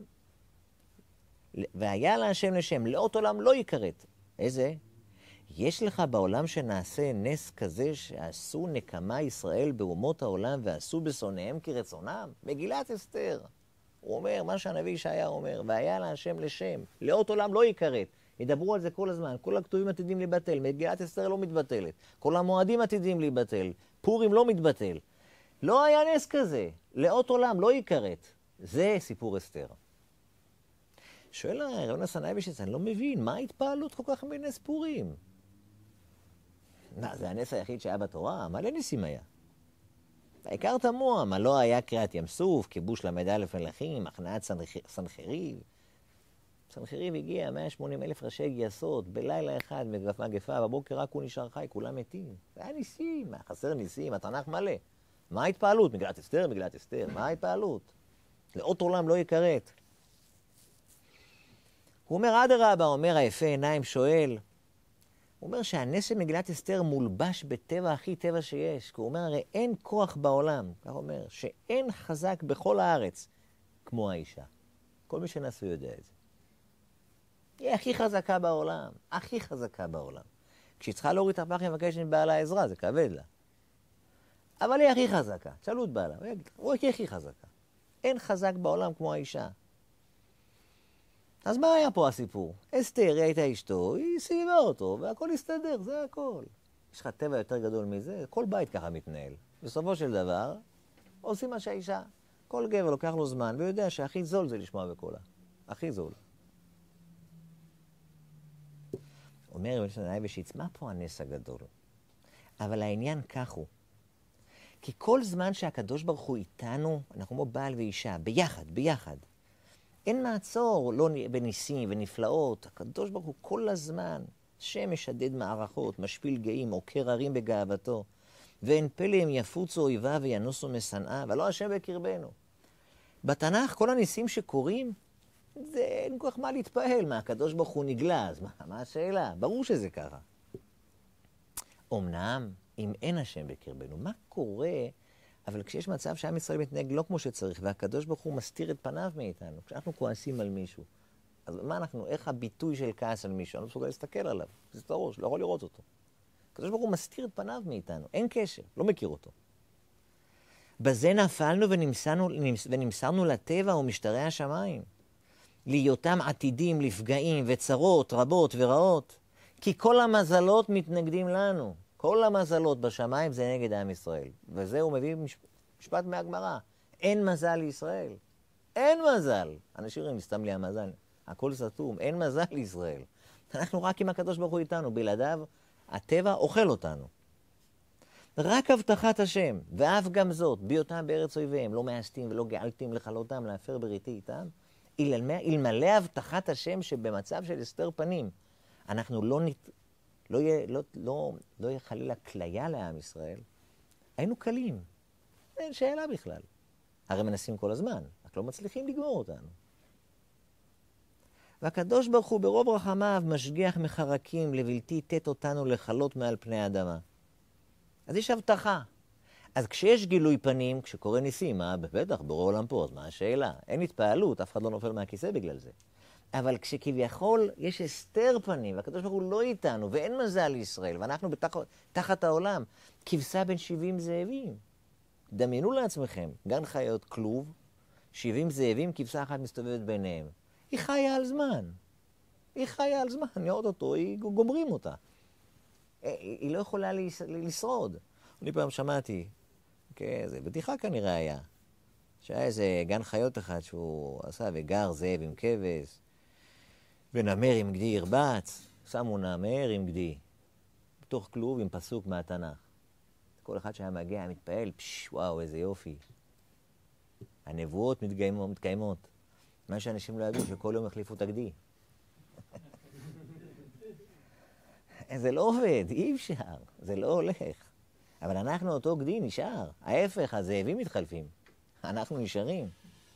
והיה להשם לשם, לאות עולם לא יכרת. איזה? יש לך בעולם שנעשה נס כזה שעשו נקמה ישראל באומות העולם ועשו בשונאיהם כרצונם? מגילת אסתר. הוא אומר, מה שהנביא ישעיה אומר, והיה להשם לשם, לאות עולם לא יכרת. ידברו על זה כל הזמן, כל הכתובים עתידים להיבטל, מגילת אסתר לא מתבטלת, כל המועדים עתידים להיבטל, פורים לא מתבטל. לא היה נס כזה, לאות עולם לא יכרת. זה סיפור אסתר. שואל רבי יונתן אייבשיץ, אני לא מבין, מה ההתפעלות כל כך מנס פורים? מה, זה הנס היחיד שהיה בתורה? מלא ניסים היה. העיקר תמוה, מה לא היה קריאת ים סוף, כיבוש ל"א מלכים, הכנעת סנחריב. סנחריב הגיע 180,000 ראשי גייסות, בלילה אחד מגפה, בבוקר רק הוא נשאר חי, כולם מתים. זה היה ניסים, חסר ניסים, התנ"ך מלא. מה ההתפעלות? מגילת אסתר, מה ההתפעלות? לאות עולם לא יכרת. הוא אומר, אדרבה, אומר היפה עיניים שואל, הוא אומר שהנס של מגילת אסתר מולבש בטבע הכי טבע שיש, כי הוא אומר, הרי אין כוח בעולם, כך אומר, שאין חזק בכל הארץ כמו האישה. כל מי שנשוי יודע את זה. היא הכי חזקה בעולם, הכי חזקה בעולם. כשהיא צריכה להוריד את הפח, היא מבקשת מבעלה עזרה, זה כבד לה. אבל היא הכי חזקה, תשאלו את בעלה, הוא הכי חזקה. אין חזק בעולם כמו האישה. אז מה היה פה הסיפור? אסתר, היא הייתה אשתו, היא סביבה אותו, והכל הסתדר, זה הכל. יש לך טבע יותר גדול מזה, כל בית ככה מתנהל. בסופו של דבר, עושים מה שהאישה. כל גבר לוקח לו זמן, ויודע שהכי זול זה לשמוע בקולה. הכי זול. אומר רבי יונתן אייבשיץ, מה פה הנס הגדול? אבל העניין כך הוא. כי כל זמן שהקדוש ברוך הוא איתנו, אנחנו כמו בעל ואישה, ביחד. אין מעצור, לא בניסים ונפלאות. הקדוש ברוך הוא כל הזמן, שם משדד מערכות, משפיל גאים, עוקר הרים בגאוותו. ואין פלא הם יפוצו אויביו וינוסו משנאה, ולא השם בקרבנו. בתנ"ך כל הניסים שקורים, זה אין כל כך מה להתפעל, מה הקדוש ברוך הוא נגלה, אז מה השאלה? ברור שזה ככה. אמנם, אם אין השם בקרבנו, מה קורה? אבל כשיש מצב שעם ישראל מתנהג לא כמו שצריך, והקדוש ברוך הוא מסתיר את פניו מאיתנו, כשאנחנו כועסים על מישהו, אז מה אנחנו, איך הביטוי של כעס על מישהו? אני לא מסוגל להסתכל עליו, זה את הראש, לא יכול לראות אותו. הקדוש ברוך הוא מסתיר את פניו מאיתנו, אין קשר, לא מכיר אותו. בזה נפלנו ונמסרנו לטבע ומשטרי השמיים, להיותם עתידים לפגעים וצרות רבות ורעות, כי כל המזלות מתנגדים לנו. כל המזלות בשמיים זה נגד עם ישראל. וזה הוא מביא משפט מהגמרא. אין מזל לישראל. אין מזל. אנשים אומרים, סתם לי המזל. הכל סתום. אין מזל לישראל. אנחנו רק עם הקדוש ברוך הוא איתנו. בלעדיו, הטבע אוכל אותנו. רק הבטחת השם, ואף גם זאת, בהיותם בארץ אויביהם, לא מאסתים ולא גאלתים לכלותם, להפר בריתי איתם, אלמלא הבטחת השם שבמצב של הסתר פנים, אנחנו לא יהיה חלילה כליה לעם ישראל, היינו קלים. אין שאלה בכלל. הרי מנסים כל הזמן, רק לא מצליחים לגמור אותנו. והקדוש ברוך הוא ברוב רחמיו משגיח מחרקים לבלתי תת אותנו לחלות מעל פני האדמה. אז יש הבטחה. אז כשיש גילוי פנים, כשקורה ניסים, בטח, בורא עולם פה, אז מה השאלה? אין התפעלות, אף אחד לא נופל מהכיסא בגלל זה. אבל כשכביכול יש הסתר פנים, והקדוש ברוך הוא לא איתנו, ואין מזל לישראל, ואנחנו תחת העולם, כבשה בין 70 זאבים. דמיינו לעצמכם, גן חיות כלוב, 70 זאבים, כבשה אחת מסתובבת ביניהם. היא חיה על זמן. נראות אותו, גומרים אותה. היא לא יכולה לשרוד. אני פעם שמעתי, זה בדיחה כנראה היה, שהיה איזה גן חיות אחד שהוא עשה וגר זאב עם כבש, ונמר עם גדי ירבץ, שמו נמר עם גדי, בתוך כלוב עם פסוק מהתנ"ך. כל אחד שהיה מגיע, היה מתפעל, וואו, איזה יופי. הנבואות מתקיימות. מה שאנשים לא יודעים, שכל יום החליפו את הגדי. זה לא עובד, אי אפשר, זה לא הולך. אבל אנחנו אותו גדי נשאר. ההפך, הזאבים מתחלפים. אנחנו נשארים.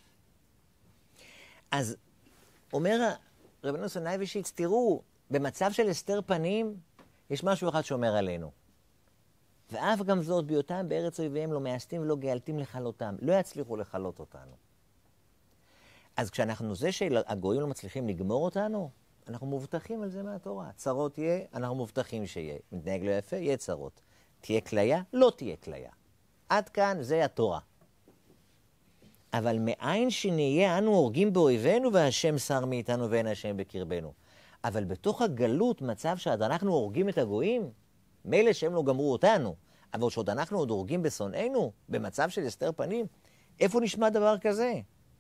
אז אומר רבנו סנאייבישיץ, תראו, במצב של הסתר פנים, יש משהו אחד שאומר עלינו. ואף גם זאת, בהיותם בארץ אויביהם לא מאסתים ולא גאלתים לכלותם. לא יצליחו לכלות אותנו. אז כשאנחנו זה שהגויים לא מצליחים לגמור אותנו, אנחנו מובטחים על זה מהתורה. צרות יהיה, אנחנו מובטחים שיהיה. מתנהג לא יפה, יהיה צרות. תהיה כליה, לא תהיה כליה. עד כאן זה התורה. אבל מאין שנהיה אנו הורגים באויבינו והשם שר מאיתנו ואין השם בקרבנו. אבל בתוך הגלות מצב שעד אנחנו הורגים את הגויים, מילא שהם לא גמרו אותנו, אבל שעוד אנחנו עוד הורגים בשונאינו, במצב של הסתר פנים, איפה נשמע דבר כזה?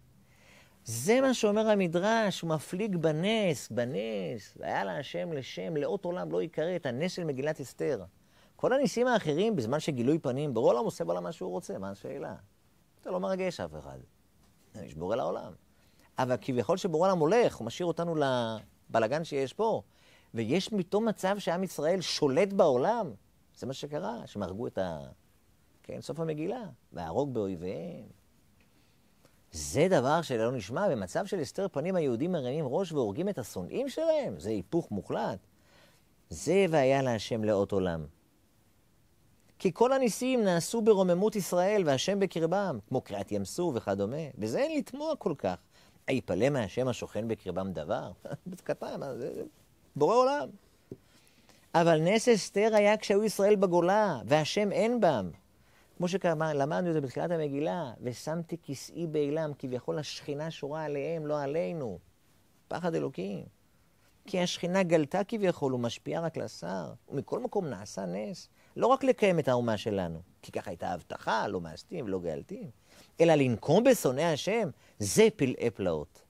זה מה שאומר המדרש, הוא מפליג בנס, והיה לה השם לשם, לאות עולם לא יקרא את הנס של מגילת אסתר. כל הניסים האחרים, בזמן שגילוי פנים, ברור עולם עושה בעולם מה שהוא רוצה, מה השאלה? אתה לא מרגש אף אחד. יש בורא לעולם. אבל כביכול שבורא העולם הולך, הוא משאיר אותנו לבלגן שיש פה, ויש פתאום מצב שעם ישראל שולט בעולם. זה מה שקרה, שהם הרגו את סוף המגילה, והרוג באויביהם. זה דבר שלא נשמע, במצב של הסתר פנים היהודים מרימים ראש והורגים את השונאים שלהם, זה היפוך מוחלט. זה והיה להשם לאות עולם. כי כל הניסים נעשו ברוממות ישראל והשם בקרבם, כמו קריאת ים סוף וכדומה, וזה אין לתמוע כל כך. היפלא מהשם השוכן בקרבם דבר? קטן, זה בורא עולם. אבל נס אסתר היה כשהיו ישראל בגולה, והשם אין בם. כמו שלמדנו את זה בתחילת המגילה, ושמתי כסאי באילם, כביכול השכינה שורה עליהם, לא עלינו. פחד אלוקים. כי השכינה גלתה כביכול, הוא משפיע רק לשר, ומכל מקום נעשה נס. לא רק לקיים את האומה שלנו, כי ככה הייתה הבטחה, לא מאסתים ולא גאלתים, אלא לנקום בשונאי השם, זה פלאי פלאות.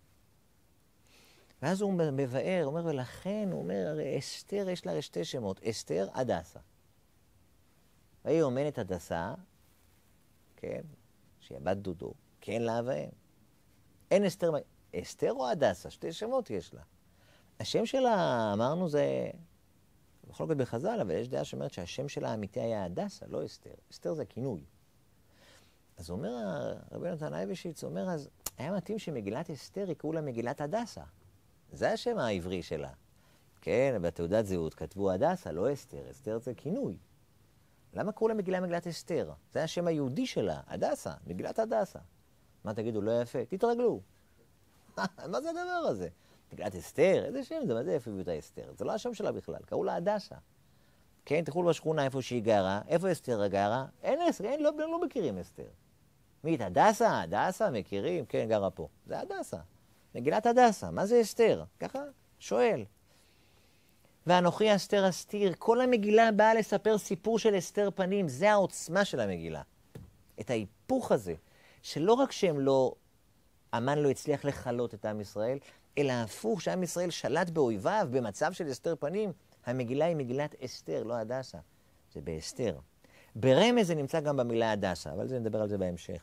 ואז הוא מבאר, אומר, ולכן הוא אומר, הרי אסתר יש לה שתי שמות, אסתר הדסה. והיא אומנת הדסה, כן, שהיא בת דודו, כן לאביהם. אין אסתר, אסתר או הדסה, שתי שמות יש לה. השם שלה, אמרנו, זה מחלוקת בחז"ל, אבל יש דעה שאומרת שהשם שלה האמיתי היה הדסה, לא אסתר. אסתר זה כינוי. אז אומר רבי נתן אייבשיץ, אומר, אז היה מתאים שמגילת אסתר יקראו לה מגילת הדסה. זה השם העברי שלה. כן, בתעודת זהות כתבו הדסה, לא אסתר. אסתר זה כינוי. למה קראו לה מגילת אסתר? זה השם היהודי שלה, הדסה, מגילת הדסה. מה תגידו, לא יפה? תתרגלו. מה זה הדבר הזה? מגילת אסתר? איזה שם זה? מה זה איפה הביאו את האסתר? זה לא השם שלה בכלל, קראו לה הדסה. כן, תלכו בשכונה איפה שהיא גרה, איפה אסתר גרה? אין אסתר, לא מכירים אסתר. מי את הדסה? הדסה, מכירים? כן, גרה פה. זה הדסה. מגילת הדסה, מה זה אסתר? ככה שואל. ואנוכי אסתר אסתיר, כל המגילה באה לספר סיפור של אסתר פנים, זה העוצמה של המגילה. את ההיפוך הזה, שלא רק שהם לא, המן לא הצליח לחלות את עם ישראל, אלא הפוך שעם ישראל שלט באויביו במצב של אסתר פנים, המגילה היא מגילת אסתר, לא הדסה. זה באסתר. ברמז זה נמצא גם במילה הדסה, אבל נדבר על זה בהמשך.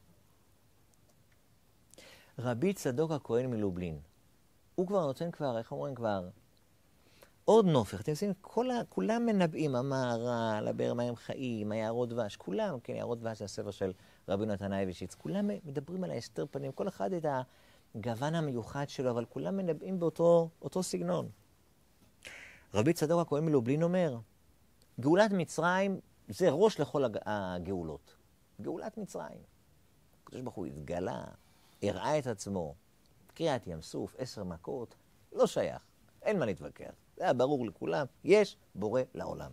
רבי צדוק הכהן מלובלין, הוא כבר נותן כבר, איך אומרים כבר, עוד נופך. אתם יודעים, כולם מנבאים, המהר"ל, הבאר מים חיים, היערות דבש, כולם, כן, יערות דבש זה הספר של רבי נתן אייבשיץ, כולם מדברים על האסתר פנים, כל אחד את הגוון המיוחד שלו, אבל כולם מנבאים באותו סגנון. רבי צדוק הכהן מלובלין אומר, גאולת מצרים זה ראש לכל הגאולות. גאולת מצרים. הקדוש ברוך הוא התגלה, הראה את עצמו, קריאת ים סוף, 10 מכות, לא שייך, אין מה להתווכח. זה היה ברור לכולם, יש בורא לעולם.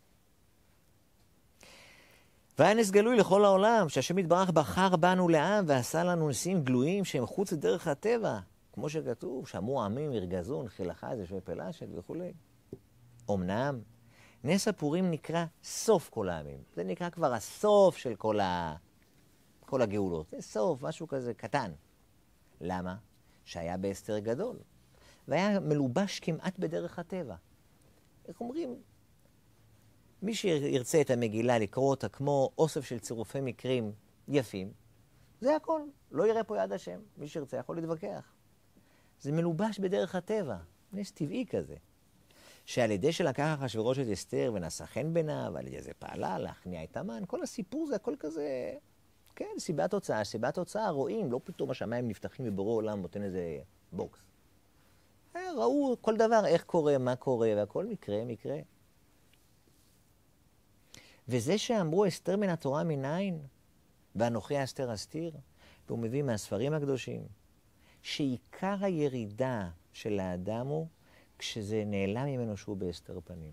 והיה נס גלוי לכל העולם, שהשם יתברך בחר בנו לעם ועשה לנו ניסים גלויים שהם חוץ לדרך הטבע, כמו שכתוב, שמעו עמים ירגזון, חילכה זה שווה פלשת וכו'. אמנם, נס הפורים נקרא סוף כל העמים. זה נקרא כבר הסוף של כל הגאולות. זה סוף, משהו כזה קטן. למה? שהיה באסתר גדול. והיה מלובש כמעט בדרך הטבע. איך אומרים? מי שירצה את המגילה לקרוא אותה כמו אוסף של צירופי מקרים יפים, זה הכל. לא יראה פה יד השם. מי שירצה יכול להתווכח. זה מלובש בדרך הטבע. נס טבעי כזה. שעל ידי שלקח אחשוורוש את אסתר ונשא חן בעיניו, ועל ידי זה פעלה, להכניע את המן, כל הסיפור זה הכל כזה, כן, סיבת תוצאה. סיבת תוצאה רואים, לא פתאום השמיים נפתחים ובורא עולם נותן איזה בוקס. ראו כל דבר, איך קורה, מה קורה, והכל מקרה. וזה שאמרו אסתר מן התורה מניין, ואנוכי אסתר אסתיר, והוא מביא מהספרים הקדושים, שעיקר הירידה של האדם הוא כשזה נעלם ממנו שהוא בהסתר פנים.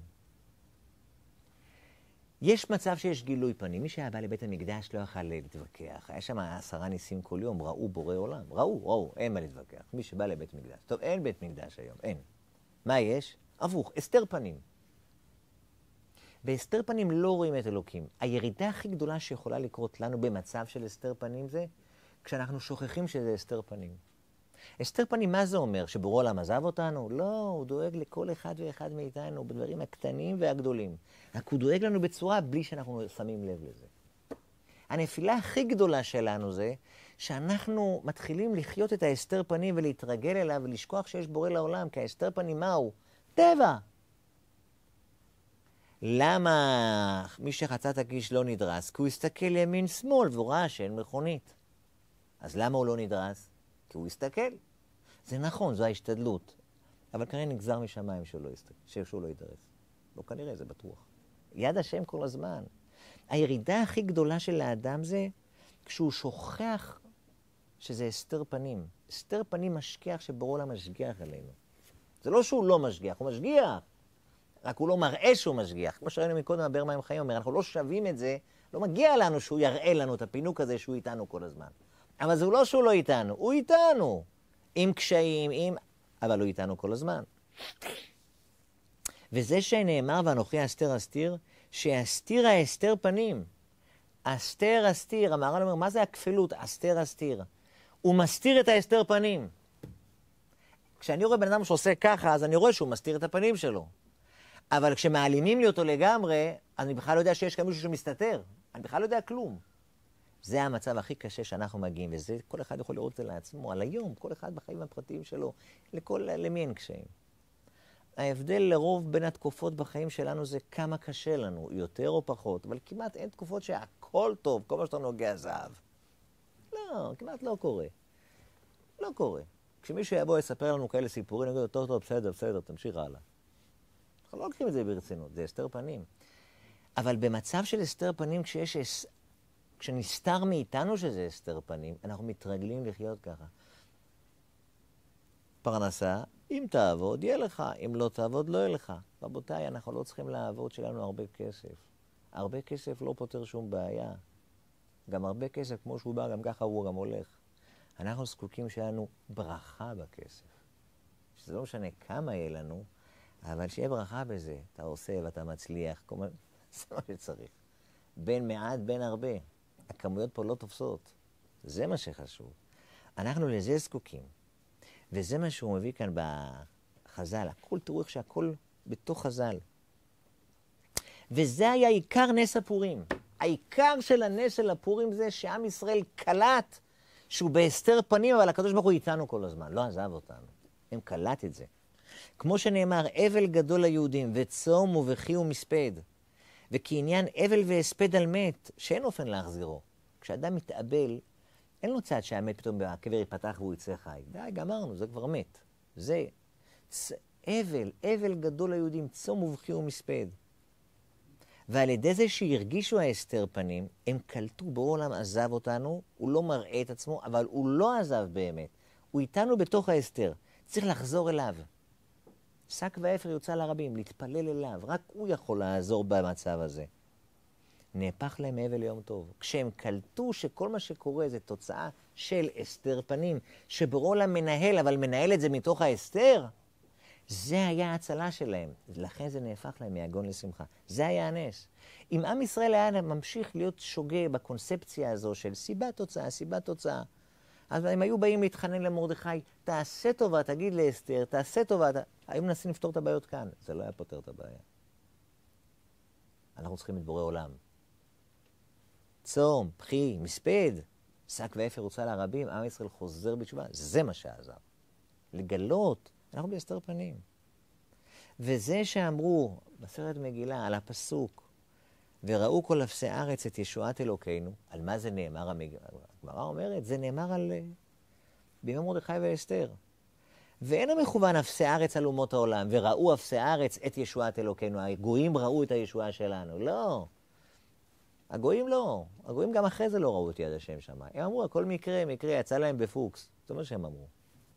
יש מצב שיש גילוי פנים. מי שהיה בא לבית המקדש לא יכל להתווכח. היה שם 10 ניסים כל יום, ראו בורא עולם. ראו, אין מה להתווכח. מי שבא לבית מקדש. טוב, אין בית מקדש היום, אין. מה יש? הפוך, הסתר פנים. בהסתר פנים לא רואים את אלוקים. הירידה הכי גדולה שיכולה לקרות לנו במצב של הסתר פנים זה כשאנחנו שוכחים שזה הסתר פנים. הסתר פנים, מה זה אומר? שבורא עולם עזב אותנו? לא, הוא דואג לכל אחד ואחד מאיתנו בדברים הקטנים והגדולים. רק הוא דואג לנו בצורה בלי שאנחנו שמים לב לזה. הנפילה הכי גדולה שלנו זה שאנחנו מתחילים לחיות את ההסתר פנים ולהתרגל אליו ולשכוח שיש בורא לעולם, כי ההסתר פנים מהו? טבע. למה מי שחצה את הכביש לא נדרס? כי הוא הסתכל ימין שמאל והוא ראה שאין מכונית. אז למה הוא לא נדרס? כי הוא הסתכל. זה נכון, זו ההשתדלות. אבל כנראה נגזר משמיים שהוא לא ידרס. לא כנראה, זה בטוח. יד השם כל הזמן. הירידה הכי גדולה של האדם זה כשהוא שוכח שזה הסתר פנים. הסתר פנים משגיח שבורא עולם משגיח עלינו. זה לא שהוא לא משגיח, הוא משגיח. רק הוא לא מראה שהוא משגיח. כמו שראינו מקודם, הבאר מים חיים אומר, אנחנו לא שווים את זה, לא מגיע לנו שהוא יראה לנו את הפינוק הזה שהוא איתנו כל הזמן. אבל זה לא שהוא לא איתנו, הוא איתנו. עם קשיים, אבל הוא איתנו כל הזמן. וזה שנאמר, ואנוכי אסתר אסתיר, שאסתיר ההסתר פנים. אסתר אסתיר, המהר"ל אומר, מה זה הכפילות? אסתר אסתיר. הוא מסתיר את ההסתר פנים. כשאני רואה בן אדם שעושה ככה, אז אני רואה שהוא מסתיר את הפנים שלו. אבל כשמעלימים לי אותו לגמרי, אז אני בכלל לא יודע שיש כאן מישהו שמסתתר. אני בכלל לא יודע כלום. זה המצב הכי קשה שאנחנו מגיעים, וזה כל אחד יכול לראות את זה לעצמו, על היום, כל אחד בחיים הפרטיים שלו, למי אין קשיים. ההבדל לרוב בין התקופות בחיים שלנו זה כמה קשה לנו, יותר או פחות, אבל כמעט אין תקופות שהכל טוב, כל מה שאתה נוגע זהב. לא, כמעט לא קורה. לא קורה. כשמישהו יבוא יספר לנו כאלה סיפורים, נגיד, טוב, בסדר, תמשיך הלאה. אנחנו לא לוקחים את זה ברצינות, זה הסתר פנים. אבל במצב של הסתר פנים, כשנסתר מאיתנו שזה הסתר פנים, אנחנו מתרגלים לחיות ככה. פרנסה, אם תעבוד, יהיה לך, אם לא תעבוד, לא יהיה לך. רבותיי, אנחנו לא צריכים לעבוד שלנו הרבה כסף. הרבה כסף לא פותר שום בעיה. גם הרבה כסף, כמו שהוא בא, גם ככה הוא גם הולך. אנחנו זקוקים שלנו ברכה בכסף. שזה לא משנה כמה יהיה לנו, אבל שיהיה ברכה בזה. אתה עושה ואתה מצליח, זה מה שצריך. בין מעט, בין הרבה. הכמויות פה לא תופסות. זה מה שחשוב. אנחנו לזה זקוקים. וזה מה שהוא מביא כאן בחז"ל. הכל, תראו איך שהכל בתוך חז"ל. וזה היה עיקר נס הפורים. העיקר של הנס של הפורים זה שעם ישראל קלט שהוא בהסתר פנים, אבל הקדוש ברוך הוא איתנו כל הזמן, לא עזב אותנו. הם קלט את זה. כמו שנאמר, אבל גדול ליהודים, וצום ובכי ומספד. וכעניין אבל והספד על מת, שאין אופן להחזירו. כשאדם מתאבל, אין לו צד שהמת פתאום הקבר ייפתח והוא יצא חי. די, גמרנו, זה כבר מת. זה אבל גדול ליהודים, צום ובכי ומספד. ועל ידי זה שהרגישו ההסתר פנים, הם קלטו, בורא עולם עזב אותנו, הוא לא מראה את עצמו, אבל הוא לא עזב באמת. הוא איתנו בתוך ההסתר. צריך לחזור אליו. שק ואפר יוצא לרבים, להתפלל אליו. רק הוא יכול לעזור במצב הזה. נהפך להם אבל ליום טוב. כשהם קלטו שכל מה שקורה זה תוצאה של הסתר פנים, שבורא עולם מנהל, אבל מנהל את זה מתוך ההסתר, זה היה ההצלה שלהם. לכן זה נהפך להם מיגון לשמחה. זה היה הנס. אם עם ישראל היה ממשיך להיות שוגה בקונספציה הזו של סיבת תוצאה, אז הם היו באים להתחנן למרדכי, תעשה טובה, תגיד לאסתר, תעשה טובה. היו מנסים לפתור את הבעיות כאן. זה לא היה פותר את הבעיה. אנחנו צריכים את בורא עולם. צום, בכי, מספד, שק ואפר הוצא לרבים, עם ישראל חוזר בתשובה. זה מה שעזר. לגלות, אנחנו בהסתר פנים. וזה שאמרו בסרט מגילה על הפסוק, וראו כל אפסי ארץ את ישועת אלוקינו, על מה זה נאמר? הגמרא אומרת, זה נאמר על בימי מרדכי ואסתר. ואין המכוון אפסי ארץ על אומות העולם, וראו אפסי ארץ את ישועת אלוקינו. הגויים ראו את הישועה שלנו. לא. הגויים לא. הגויים גם אחרי זה לא ראו את יד השם שם. הם אמרו, הכל מקרה, יצא להם בפוקס. זאת אומרת שהם אמרו.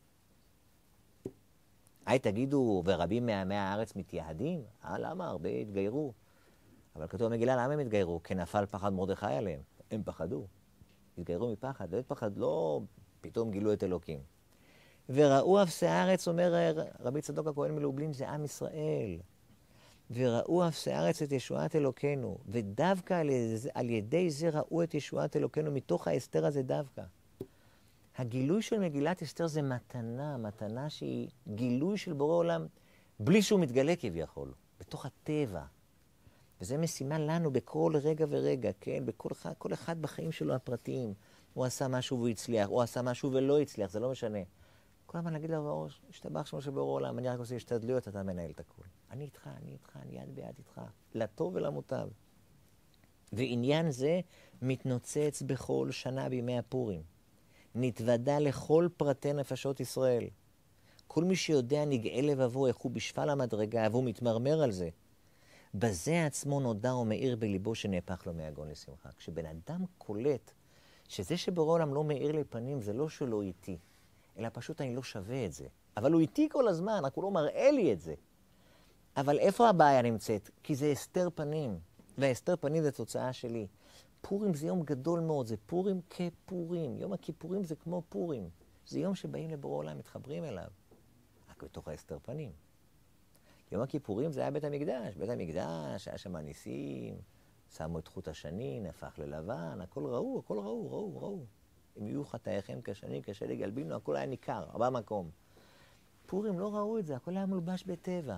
תגידו, ורבים מעמי הארץ מתייהדים? למה? הרבה התגיירו. אבל כתוב במגילה, למה הם התגיירו? כי נפל פחד מרדכי עליהם. הם פחדו. התגיירו מפחד. לא פתאום גילו את אלוקים. וראו אפסי הארץ, אומר רבי צדוק הכהן מלובלין, זה עם ישראל. וראו אפסי הארץ את ישועת אלוקינו. ודווקא על ידי זה ראו את ישועת אלוקינו, מתוך האסתר הזה דווקא. הגילוי של מגילת אסתר זה מתנה שהיא גילוי של בורא עולם, בלי שהוא מתגלה כביכול, בתוך הטבע. וזה משימה לנו בכל רגע ורגע, כן? כל אחד בחיים שלו הפרטיים. הוא עשה משהו והוא הצליח, הוא עשה משהו ולא הצליח, זה לא משנה. כל הזמן להגיד לו, השתבח שמו של בורא עולם, אני רק עושה השתדלויות, אתה מנהל את הכול. אני איתך, אני יד ביד איתך, לטוב ולמוטב. ועניין זה מתנוצץ בכל שנה בימי הפורים. נתוודע לכל פרטי נפשות ישראל. כל מי שיודע נגעה לבבו, איך הוא בשפל המדרגה, והוא מתמרמר על זה. בזה עצמו נודע ומאיר בליבו שנהפך לו מהגון לשמחה. כשבן אדם קולט שזה שבורא עולם לא מאיר לי פנים, זה לא שלא איתי, אלא פשוט אני לא שווה את זה. אבל הוא איתי כל הזמן, רק הוא לא מראה לי את זה. אבל איפה הבעיה נמצאת? כי זה הסתר פנים, והסתר פנים זה תוצאה שלי. פורים זה יום גדול מאוד, זה פורים כפורים. יום הכיפורים זה כמו פורים. זה יום שבאים לבורא עולם, מתחברים אליו. רק בתוך ההסתר פנים. יום הכיפורים זה היה בית המקדש. בית המקדש, היה שם ניסים, שמו את חוט השני, נהפך ללבן, הכל ראו. אם יהיו חטאיכם כשני, כשלג ילבינו, הכל היה ניכר, במקום. פורים לא ראו את זה, הכל היה מולבש בטבע.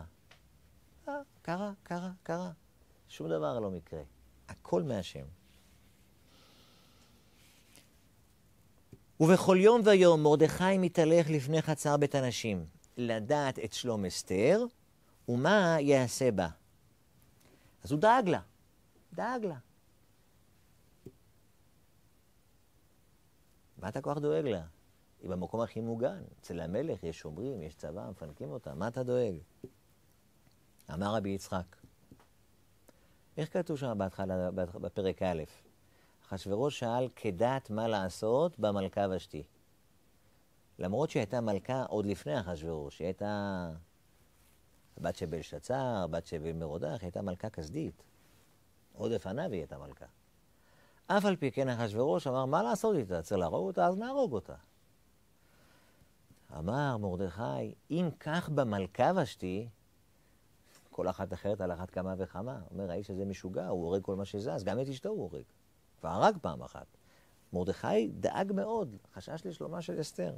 קרה. שום דבר לא מקרה. הכל מהשם. ובכל יום ויום מרדכי מתהלך לפני חצר בית הנשים, לדעת את שלום אסתר, ומה יעשה בה. אז הוא דאג לה. מה אתה כל כך דואג לה? היא במקום הכי מוגן. אצל המלך יש שומרים, יש צבא, מפנקים אותה. מה אתה דואג? אמר רבי יצחק. איך כתוב שם בהתחלה, בפרק א'? אחשוורוש שאל כדעת מה לעשות במלכה ושתי. למרות שהיא הייתה מלכה עוד לפני אחשוורוש, היא הייתה בת של בלשצר, בת של מרודח, היא הייתה מלכה כסדית. עוד לפניו היא הייתה מלכה. אף על פי כן אחשוורוש אמר, מה לעשות איתה? צריך להרוג אותה, אז נהרוג אותה. אמר מרדכי, אם כך במלכה ושתי, כל אחת אחרת על אחת כמה וכמה. אומר, האיש הזה משוגע, הוא הורג כל מה שזז, גם את אשתו הוא הורג. כבר הרג פעם אחת. מרדכי דאג מאוד, חשש לשלומה של אסתר.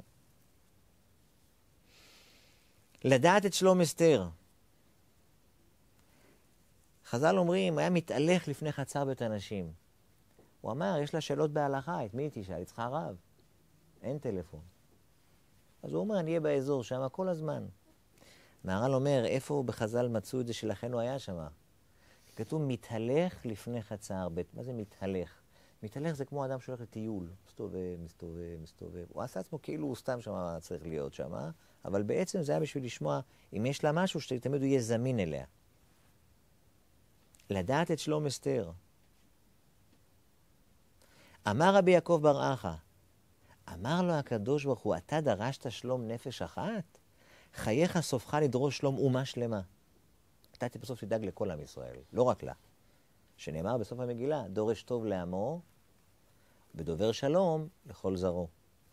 לדעת את שלום אסתר. חז"ל אומרים, היה מתהלך לפני חצר בית הנשים. הוא אמר, יש לה שאלות בהלכה, את מי תשאל? היא צריכה רב. אין טלפון. אז הוא אומר, אני אהיה באזור שם כל הזמן. מהר"ל אומר, איפה בחז"ל מצאו את זה שלכן הוא היה שם? כתוב, מתהלך לפני חצר בית. מה זה מתהלך? מתהלך זה כמו אדם שהולך לטיול. מסתובב. הוא עשה עצמו כאילו הוא סתם שם צריך להיות שם, אבל בעצם זה היה בשביל לשמוע, אם יש לה משהו, שתמיד הוא יהיה זמין אליה. לדעת את שלום אסתר. אמר רבי יעקב בר אחא, אמר לו הקדוש ברוך הוא, אתה דרשת שלום נפש אחת? חייך סופך לדרוש שלום אומה שלמה. אתה בסוף תדאג לכל עם ישראל, לא רק לה. שנאמר בסוף המגילה, דורש טוב לעמו, ודובר שלום לכל זרו.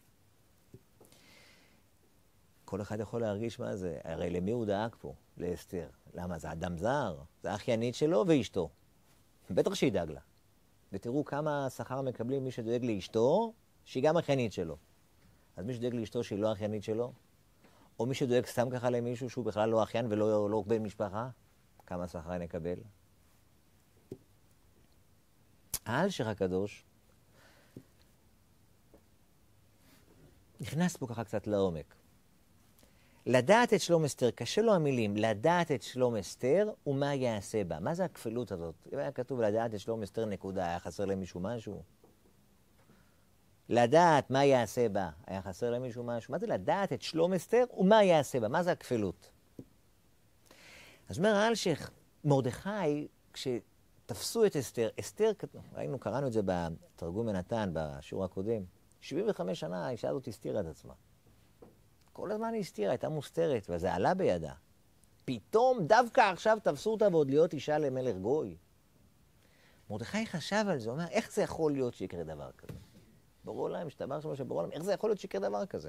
כל אחד יכול להרגיש מה זה. הרי למי הוא דאג פה? לאסתר. למה? זה אדם זר. זה אחיינית שלו ואשתו. בטח שידאג לה. ותראו כמה שכר מקבלים מי שדואג לאשתו, שהיא גם אחיינית שלו. אז מי שדואג לאשתו שהיא לא אחיינית שלו, או מי שדואג סתם ככה למישהו שהוא בכלל לא אחיין ולא בן משפחה, כמה שכר נקבל? האלשיך הקדוש נכנס פה ככה קצת לעומק. לדעת את שלום אסתר, קשה לו המילים, לדעת את שלום אסתר ומה יעשה בה. מה זה הכפילות הזאת? אם היה כתוב לדעת את שלום אסתר נקודה, היה חסר למישהו משהו? לדעת מה יעשה בה, היה חסר למישהו משהו? מה זה לדעת את שלום אסתר ומה יעשה בה? מה זה הכפילות? אז אומר האלשיך, מרדכי, כשתפסו את אסתר, אסתר, קראנו את זה בתרגום מנתן, בשיעור הקודם, 75 שנה האישה הזאת הסתירה את עצמה. כל הזמן היא הסתירה, הייתה מוסתרת, וזה עלה בידה. פתאום, דווקא עכשיו תפסו אותה ועוד להיות אישה למלך גוי. מרדכי חשב על זה, הוא אומר, איך זה יכול להיות שיקרה דבר כזה? ברור להם, שתבר שם שברור להם, איך זה יכול להיות שיקרה דבר כזה?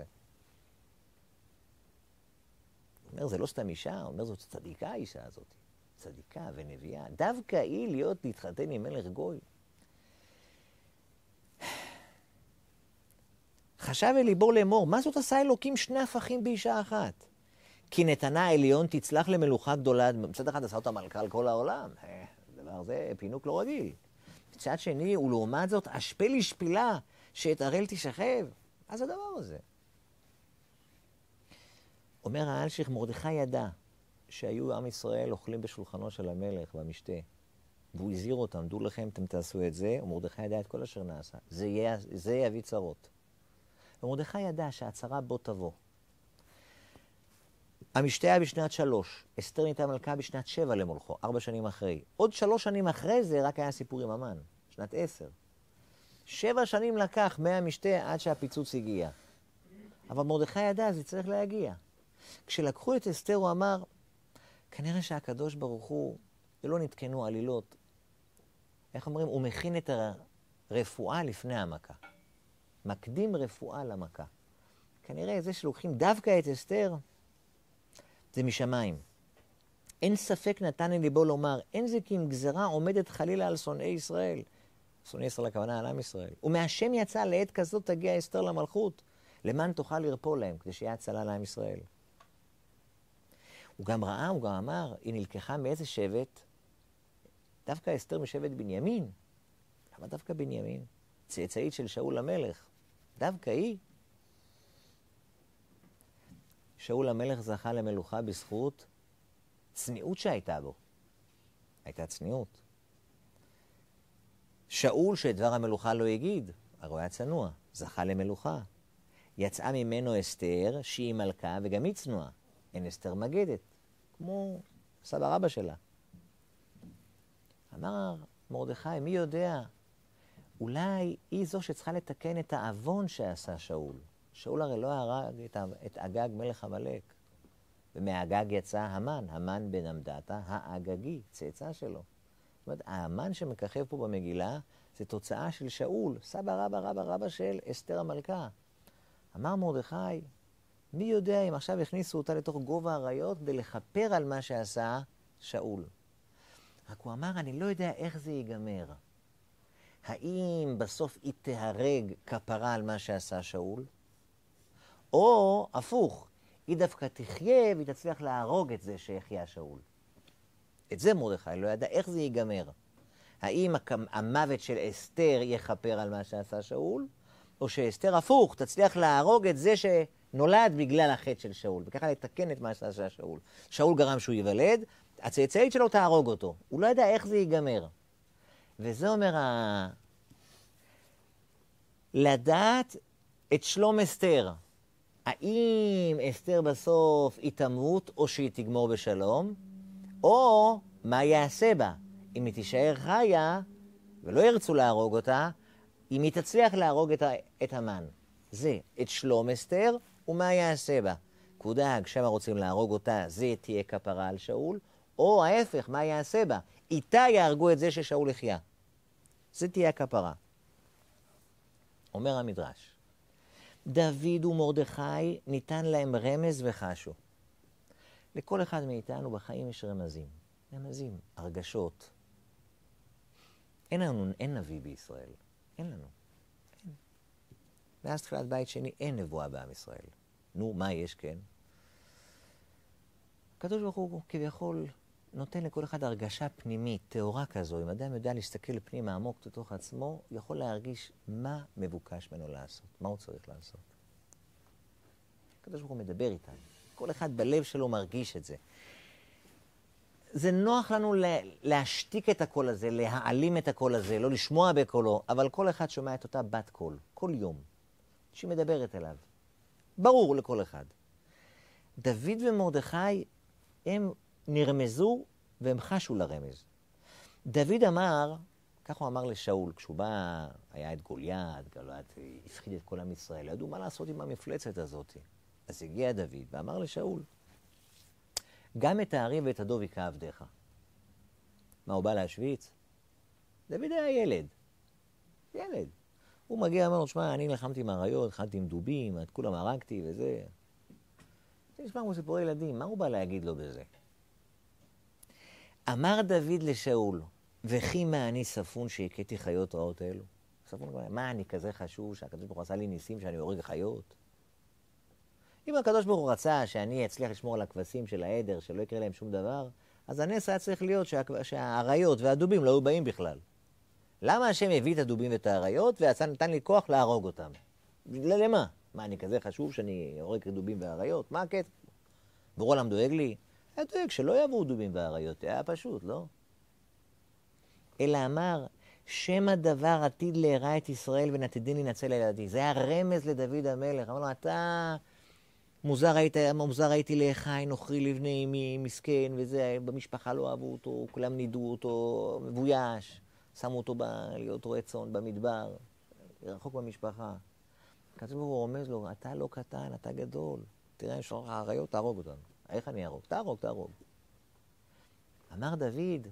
הוא אומר, זה לא סתם אישה, הוא אומר, זאת צדיקה האישה הזאת. צדיקה ונביאה. דווקא היא להתחתן עם מלך גוי. חשב אל ליבו לאמור, מה זאת עשה אלוקים שני הפכים באישה אחת? כי נתנה העליון תצלח למלוכה גדולה, מצד אחד עשה אותה מלכה על כל העולם. דבר זה פינוק לא רגיל. מצד שני, ולעומת זאת, אשפל השפילה שאת הראל תשכב. מה זה הדבר הזה? אומר האלשיך, מרדכי ידע שהיו עם ישראל אוכלים בשולחנו של המלך במשתה. והוא הזהיר אותם, דעו לכם, אתם תעשו את זה, ומרדכי ידע את כל אשר נעשה. זה יביא צרות. ומרדכי ידע שהצרה בו תבוא. המשתה היה בשנת 3, אסתר נהייתה מלכה בשנת 7 למולכו, 4 שנים אחרי. עוד 3 שנים אחרי זה רק היה סיפור עם המן, שנת 10. 7 שנים לקח מהמשתה עד שהפיצוץ הגיע. אבל מרדכי ידע, זה צריך להגיע. כשלקחו את אסתר הוא אמר, כנראה שהקדוש ברוך הוא, לא נתקנו עלילות. איך אומרים? הוא מכין את הרפואה לפני המכה. מקדים רפואה למכה. כנראה זה שלוקחים דווקא את אסתר, זה משמיים. אין ספק נתן לליבו לומר, אין זה כי אם גזרה עומדת חלילה על שונאי ישראל. שונאי ישראל הכוונה על עם ישראל. ומהשם יצא לעת כזאת תגיע אסתר למלכות, למען תוכל לרפוא להם, כדי שיהיה הצלה לעם ישראל. הוא גם ראה, הוא גם אמר, היא נלקחה מאיזה שבט? דווקא אסתר משבט בנימין. למה דווקא בנימין? צאצאית של שאול המלך. דווקא היא. שאול המלך זכה למלוכה בזכות צניעות שהייתה בו. הייתה צניעות. שאול שאת דבר המלוכה לא הגיד, הרי היה צנוע, זכה למלוכה. יצאה ממנו אסתר שהיא מלכה וגם היא צנועה. אין אסתר מגדת, כמו סבא רבא שלה. אמר מרדכי, מי יודע, אולי היא זו שצריכה לתקן את העוון שעשה שאול. שאול הרי לא הרג את אגג מלך עמלק. ומהאגג יצא המן, המן בן עמדתה, האגגי, צאצא שלו. זאת אומרת, המן שמככב פה במגילה, זה תוצאה של שאול, סבא רבא של אסתר המלכה. אמר מרדכי, מי יודע אם עכשיו הכניסו אותה לתוך גובה האריות כדי לכפר על מה שעשה שאול. רק הוא אמר, אני לא יודע איך זה ייגמר. האם בסוף היא תהרג כפרה על מה שעשה שאול? או הפוך, היא דווקא תחיה והיא תצליח להרוג את זה שהחיה שאול. את זה מרדכי לא ידע איך זה ייגמר. האם המוות של אסתר יכפר על מה שעשה שאול? או שאסתר הפוך תצליח להרוג את זה שנולד בגלל החטא של שאול, וככה לתקן את מה שעשה שאול. שאול גרם שהוא ייוולד, הצאצאית שלו תהרוג אותו. הוא לא ידע איך זה ייגמר. וזה אומר לדעת את שלום אסתר. האם אסתר בסוף היא תמות או שהיא תגמור בשלום? או מה יעשה בה? אם היא תישאר חיה ולא ירצו להרוג אותה, אם היא תצליח להרוג את המן. זה את שלום אסתר ומה יעשה בה. נקודה, כשהם רוצים להרוג אותה, זה תהיה כפרה על שאול, או ההפך, מה יעשה בה? איתה יהרגו את זה ששאול יחיה. זה תהיה הכפרה. אומר המדרש, דוד ומרדכי ניתן להם רמז וחשו. לכל אחד מאיתנו בחיים יש רמזים. רמזים, הרגשות. אין נביא בישראל. אין לנו. אין. מאז תחילת בית שני אין נבואה בעם ישראל. נו, מה יש, כן? הקדוש ברוך הוא כביכול נותן לכל אחד הרגשה פנימית, תאורה כזו. אם אדם יודע להסתכל פנימה עמוק לתוך עצמו, יכול להרגיש מה מבוקש ממנו לעשות, מה הוא צריך לעשות. הקדוש ברוך הוא מדבר איתנו. כל אחד בלב שלו מרגיש את זה. זה נוח לנו להשתיק את הקול הזה, להעלים את הקול הזה, לא לשמוע בקולו, אבל כל אחד שומע את אותה בת קול, כל יום, שהיא מדברת אליו. ברור לכל אחד. דוד ומרדכי, הם נרמזו והם חשו לרמז. דוד אמר, כך הוא אמר לשאול, כשהוא בא, היה את גוליית, גוליית הפחיד את כל עם ישראל, ידעו מה לעשות עם המפלצת הזאת. אז הגיע דוד ואמר לשאול, גם את הארי ואת הדוב היכה עבדיך. מה, הוא בא להשוויץ? דוד היה ילד. ילד. הוא מגיע, אמר לו, שמע, אני נלחמתי עם אריות, התחלתי עם דובים, את כולם הרגתי וזה. זה נשמע כמו סיפורי ילדים, מה הוא בא להגיד לו בזה? אמר דוד לשאול, וכי מה אני ספון שהכיתי חיות רעות אלו? ספון, מה אני כזה חשוב שהקדוש ברוך הוא עשה לי ניסים שאני הורג חיות? אם הקדוש ברוך הוא רצה שאני אצליח לשמור על הכבשים של העדר, שלא יקרה להם שום דבר, אז הנס היה צריך להיות שהאריות והדובים לא היו באים בכלל. למה השם הביא את הדובים ואת האריות ונתן לי כוח להרוג אותם? למה? מה, אני כזה חשוב שאני הורג דובים ואריות? מה הקטע? בורא עולם דואג לי? היה דואג שלא יעברו דובים ואריות, היה פשוט, לא? אלא אמר, שם הדבר עתיד להירא את ישראל ונתידין לנצל לילדי. זה היה רמז לדוד המלך. אמר לו, אתה מוזר הייתי לאחי, נוכרי לבני אמי, מסכן, וזה, במשפחה לא אהבו אותו, כולם נידו אותו, מבויש, שמו אותו להיות רועה צאן במדבר, רחוק במשפחה. כתוב הוא רומז לו, אתה לא קטן, אתה גדול. תראה, יש לך אריות, תהרוג אותנו. איך אני אהרוג? תהרוג. אמר דוד,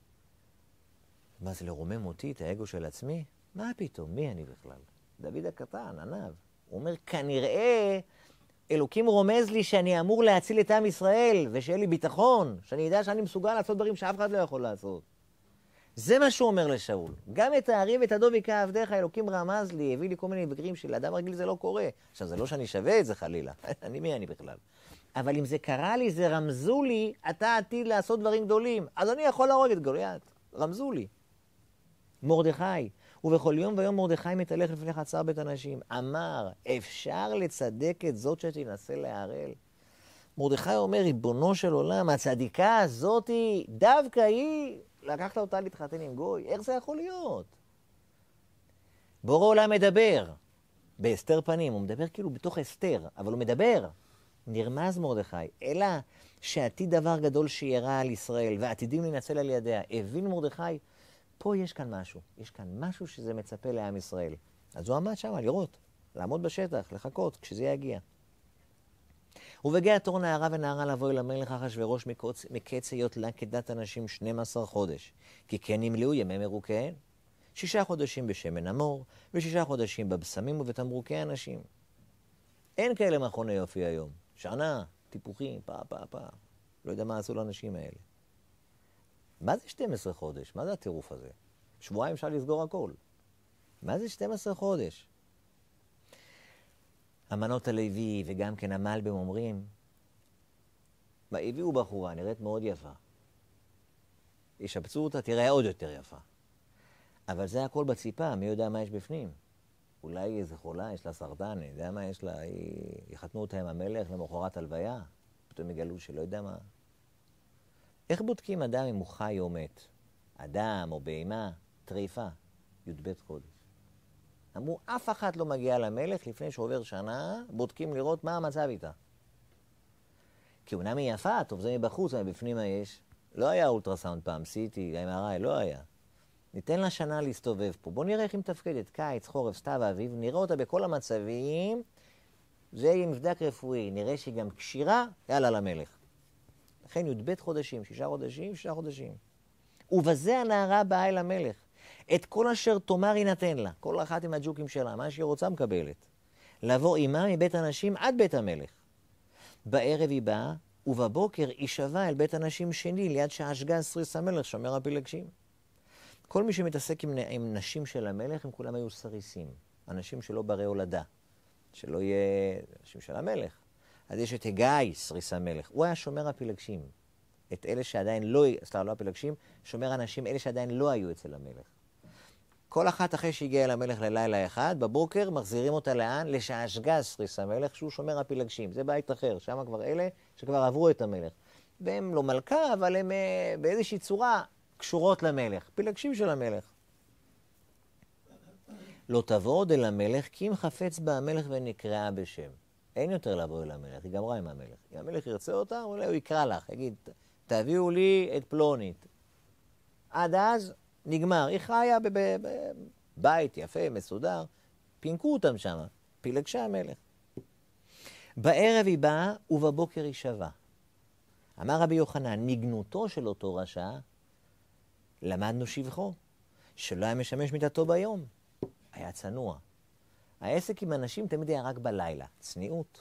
מה זה לרומם אותי, את האגו של עצמי? מה פתאום? מי אני בכלל? דוד הקטן, עניו. הוא אומר, כנראה אלוקים רומז לי שאני אמור להציל את עם ישראל, ושיהיה לי ביטחון, שאני יודע שאני מסוגל לעשות דברים שאף אחד לא יכול לעשות. זה מה שהוא אומר לשאול. גם את הארי ואת הדוב היכה עבדיך, אלוקים רמז לי, הביא לי כל מיני מקרים שלאדם רגיל זה לא קורה. עכשיו, זה לא שאני שווה את זה חלילה. מי אני בכלל? אבל אם זה קרה לי, זה רמזו לי, אתה עתיד לעשות דברים גדולים. אז אני יכול להרוג את גוליית. רמזו לי. מרדכי, ובכל יום ויום מרדכי מתהלך לפני חצר בית אנשים. אמר, אפשר לצדק את זאת שתנסה להערל? מרדכי אומר, ריבונו של עולם, הצדיקה הזאת דווקא היא, לקחת אותה להתחתן עם גוי. איך זה יכול להיות? בורא עולם מדבר. בהסתר פנים, הוא מדבר כאילו בתוך הסתר, אבל הוא מדבר. נרמז מרדכי, אלא שעתיד דבר גדול שירא על ישראל, ועתידים לנצל על ידיה. הבין מרדכי, פה יש כאן משהו. יש כאן משהו שזה מצפה לעם ישראל. אז הוא עמד שם לראות, לעמוד בשטח, לחכות, כשזה יגיע. ובהגיע תור נערה ונערה לבוא אל המלך אחשוורוש מקץ היות לה כדת אנשים 12 חודש. כי כן נמלאו ימי מרוקיהן. 6 חודשים בשמן המור, ו6 חודשים בבשמים ובתמרוקי אנשים. אין כאלה מכוני יופי היום. שנה, טיפוחים, פעם. לא יודע מה עשו לאנשים האלה. מה זה 12 חודש? מה זה הטירוף הזה? שבועיים אפשר לסגור הכל. מה זה 12 חודש? אמנות הלוי וגם כן המלבים אומרים, הביאו בחורה, נראית מאוד יפה. ישפצו אותה, תראה עוד יותר יפה. אבל זה הכל בציפה, מי יודע מה יש בפנים? אולי איזה חולה, יש לה סרטן, אני יודע מה יש לה, יחתנו אותה עם המלך למחרת הלוויה, פתאום יגלו שלא יודע מה. איך בודקים אדם אם הוא חי או מת? אדם או בהמה, טריפה, י"ב חודש. אמרו, אף אחת לא מגיעה למלך לפני שעובר שנה, בודקים לראות מה המצב איתה. כי אומנם היא יפה, טוב זה מבחוץ, אבל בפנים מה יש? לא היה אולטרסאונד פעם, CT, MRI, לא היה. ניתן לה שנה להסתובב פה. בוא נראה איך היא מתפקדת, קיץ, חורף, סתיו, אביב, נראה אותה בכל המצבים, זה יהיה מבדק רפואי, נראה שהיא גם קשירה, יאללה למלך. לכן י"ב חודשים, 6 חודשים, 6 חודשים. ובזה הנערה באה אל המלך. את כל אשר תאמר יינתן לה, כל אחת עם הג'וקים שלה, מה שהיא רוצה מקבלת. לבוא עימה מבית אנשים עד בית המלך. בערב היא באה, ובבוקר היא שווה אל בית אנשים שני, ליד שהשגה סריס המלך, שומר הפילגשים. כל מי שמתעסק עם נשים של המלך, הם כולם היו סריסים, אנשים שלא ברי הולדה. שלא יהיה אנשים של המלך. אז יש את הגאי, סריס המלך. הוא היה שומר הפילגשים. את אלה שעדיין לא, סליחה, לא הפילגשים, שומר אנשים, אלה שעדיין לא היו אצל המלך. כל אחת אחרי שהגיעה אל המלך ללילה אחד, בבוקר מחזירים אותה לאן? לשעשגז סריס המלך, שהוא שומר הפילגשים. זה בית אחר, שם כבר אלה שכבר עברו את המלך. והם לא מלכה, אבל הם באיזושהי צורה קשורות למלך. פילגשים של המלך. לא תבוא עוד אל המלך, כי אם חפץ בה המלך ונקראה בשם. אין יותר לבוא אל המלך, היא גמרה עם המלך. אם המלך ירצה אותה, אולי הוא יקרא לך, יגיד, תביאו לי את פלונית. עד אז נגמר. היא חיה בבית יפה, מסודר. פינקו אותם שם, פילגשה המלך. בערב היא באה ובבוקר היא שווה. אמר רבי יוחנן, נגנותו של אותו רשע, למדנו שבחו, שלא היה משמש מיתתו ביום. היה צנוע. העסק עם אנשים תמיד היה רק בלילה. צניעות.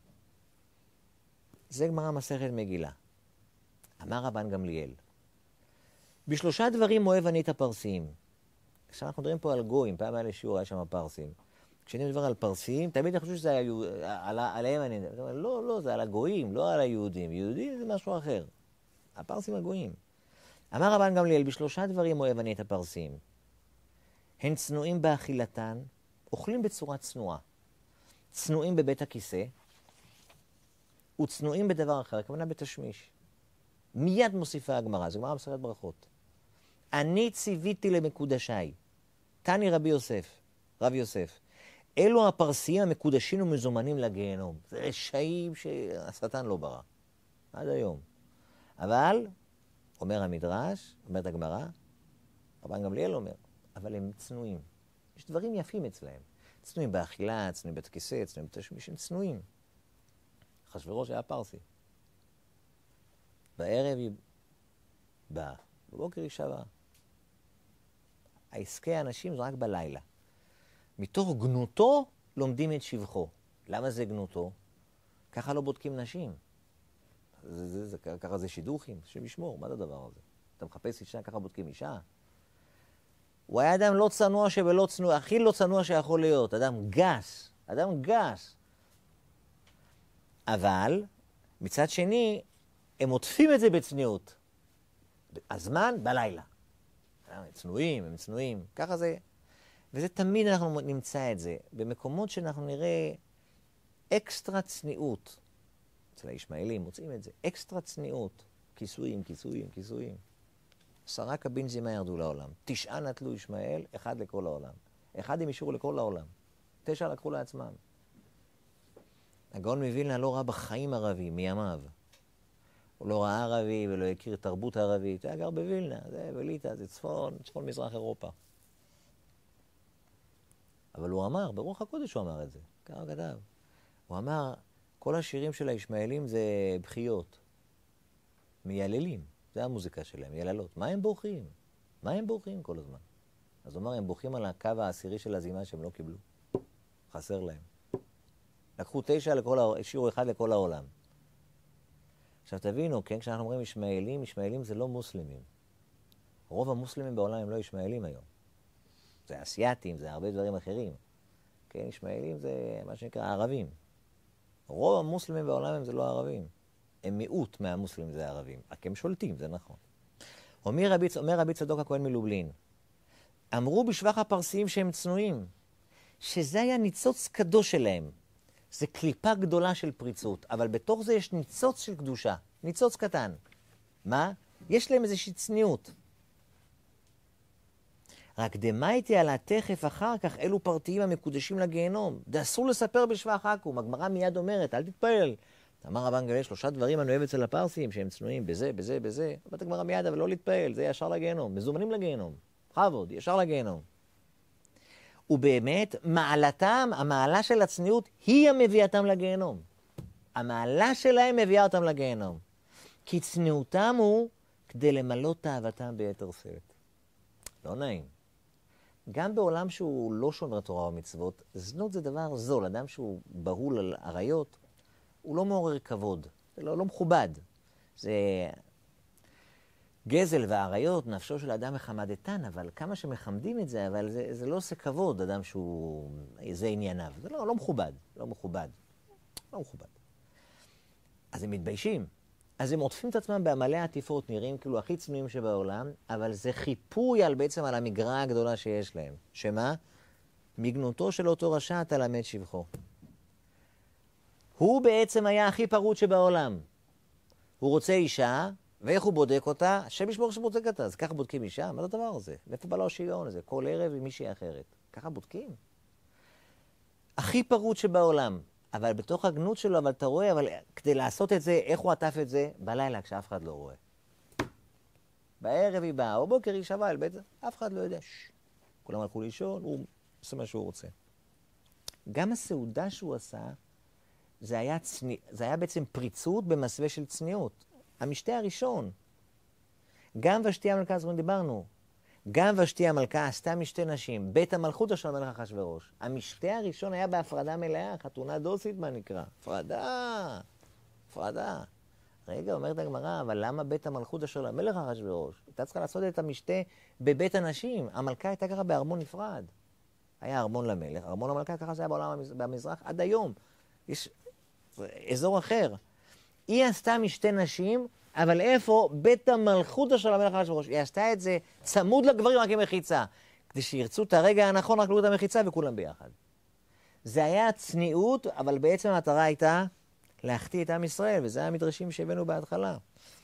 זה גמרא מסכת מגילה. אמר רבן גמליאל, בשלושה דברים אוהב אני את הפרסים. עכשיו אנחנו מדברים פה על גויים, פעם היה לשיעור, היה שם פרסים. כשאני מדבר על פרסים, תמיד אני חושב שזה עליהם אני מדבר. לא, זה על הגויים, לא על היהודים. יהודים זה משהו אחר. הפרסים הגויים. אמר רבן גמליאל, בשלושה דברים אוהב אני את הפרסים. הן צנועים באכילתן, אוכלים בצורה צנועה. צנועים בבית הכיסא, וצנועים בדבר אחר, כמובן בתשמיש. מיד מוסיפה הגמרא, זה גמרא מסכת ברכות. אני ציוויתי למקודשי, תני רב יוסף. אלו הפרסים המקודשים ומזומנים לגיהנום. זה רשעים שהשטן לא ברא. עד היום. אבל, אומר המדרש, אומרת הגמרא, רבן גמליאל אומר, אבל הם צנועים. יש דברים יפים אצלהם. צנועים באכילה, צנועים בית הכיסא, צנועים בתשמיש, הם צנועים. אחשוורוש היה פרסי. בערב היא באה, בבוקר היא שווה. העסקי האנשים זה רק בלילה. מתוך גנותו לומדים את שבחו. למה זה גנותו? ככה לא בודקים נשים. ככה זה שידוכים, שמשמור, מה זה הדבר הזה? אתה מחפש אישה, ככה בודקים אישה? הוא היה אדם לא צנוע שבלא צנוע, הכי לא צנוע שיכול להיות, אדם גס. אבל, מצד שני, הם עוטפים את זה בצניעות. הזמן בלילה. הם צנועים, ככה זה. וזה תמיד אנחנו נמצא את זה, במקומות שאנחנו נראה אקסטרה צניעות. אצל הישמעאלים מוצאים את זה, אקסטרה צניעות. כיסויים. 10 קבינזים ירדו לעולם. 9 נטלו ישמעאל, 1 לכל העולם. 1 הם אישרו לכל העולם. 9 לקחו לעצמם. הגאון מווילנה לא ראה בחיים ערבי, מימיו. הוא לא ראה ערבי ולא הכיר תרבות ערבית. הוא היה גר בווילנה, זה בליטא, זה צפון מזרח אירופה. אבל הוא אמר, ברוח הקודש הוא אמר את זה. ככה הוא כתב. הוא אמר, כל השירים של הישמעאלים זה בחיות. מייללים. זה המוזיקה שלהם, יללות. מה הם בורחים כל הזמן? אז הוא אמר, הם בורחים על הקו העשירי של הזימה שהם לא קיבלו. חסר להם. לקחו 9 השאירו 1 לכל העולם. עכשיו תבינו, כן, כשאנחנו אומרים ישמעאלים זה לא מוסלמים. רוב המוסלמים בעולם הם לא ישמעאלים היום. זה אסייתים, זה הרבה דברים אחרים. כן, ישמעאלים זה מה שנקרא ערבים. רוב המוסלמים בעולם זה לא ערבים. הם מיעוט מהמוסלמים זה ערבים. רק הם שולטים, זה נכון. אומר רבי צדוק הכהן מלובלין, אמרו בשבח הפרסיים שהם צנועים, שזה היה ניצוץ קדוש שלהם. זה קליפה גדולה של פריצות, אבל בתוך זה יש ניצוץ של קדושה. ניצוץ קטן. מה? יש להם איזושהי צניעות. רק דמייתי על התכף אחר כך אלו פרטיים המקודשים לגיהנום. זה אסור לספר בשבח עכו"ם. הגמרא מיד אומרת, אל תתפעל. אמר רבן גמליאל, 3 דברים אני אוהב אצל הפרסים שהם צנועים בזה. אמרת הגמרא מיד, אבל לא להתפעל, זה ישר לגיהנום. מזומנים לגיהנום. בכבוד, ישר לגיהנום. ובאמת, מעלתם, המעלה של הצניעות, היא המביאתם לגיהנום. המעלה שלהם מביאה אותם לגיהנום. כי צניעותם הוא כדי למלא תאוותם ביתר שאת. לא נעים. גם בעולם שהוא לא שומר תורה ומצוות, זנות זה דבר זול. אדם שהוא בהול על עריות, הוא לא מעורר כבוד. זה לא מכובד. גזל והעריות, נפשו של אדם מחמדתן, אבל כמה שמחמדים את זה, אבל זה לא עושה כבוד, אדם שהוא, זה ענייניו. זה לא מכובד, לא מכובד. לא מכובד. אז הם מתביישים. אז הם עוטפים את עצמם בעמלי עטיפות, נראים כאילו הכי צנועים שבעולם, אבל זה חיפוי בעצם על המגרעה הגדולה שיש להם. שמה? מגנותו של אותו רשע תלמד שבחו. הוא בעצם היה הכי פרוץ שבעולם. הוא רוצה אישה, ואיך הוא בודק אותה? השם ישמור שבודק אותה. אז ככה בודקים אישה? מה זה הדבר הזה? מאיפה בא לו השוויון הזה? כל ערב עם מישהי אחרת. ככה בודקים? הכי פרוץ שבעולם. אבל בתוך הגנות שלו, אבל אתה רואה, אבל כדי לעשות את זה, איך הוא עטף את זה? בלילה, כשאף אחד לא רואה. בערב היא באה, או בוקר היא שווה אל בית זה, אף אחד לא יודע. כולם הלכו לישון, הוא עושה מה שהוא רוצה. גם הסעודה שהוא עשה, זה היה בעצם פריצות במסווה של צניעות. המשתה הראשון, גם ושתי המלכה, זאת דיברנו, גם ושתי המלכה עשתה משתי נשים, בית המלכות של המלך אחשוורוש. המשתה הראשון היה בהפרדה מלאה, חתונה דוסית מה נקרא. הפרדה. רגע, אומרת הגמרא, אבל למה בית המלכות של המלך אחשוורוש? הייתה צריכה לעשות את המשתה בבית הנשים. המלכה הייתה ככה בארמון נפרד. היה ארמון למלך, ארמון המלכה, ככה זה היה בעולם במזרח עד היום. יש אזור אחר. היא עשתה משתי נשים, אבל איפה? בית המלכות של המלך אחשוורוש. היא עשתה את זה צמוד לגברים רק עם מחיצה. כדי שירצו את הרגע הנכון רק לראות את המחיצה וכולם ביחד. זה היה צניעות, אבל בעצם המטרה הייתה להחטיא את עם ישראל, וזה היה המדרשים שהבאנו בהתחלה.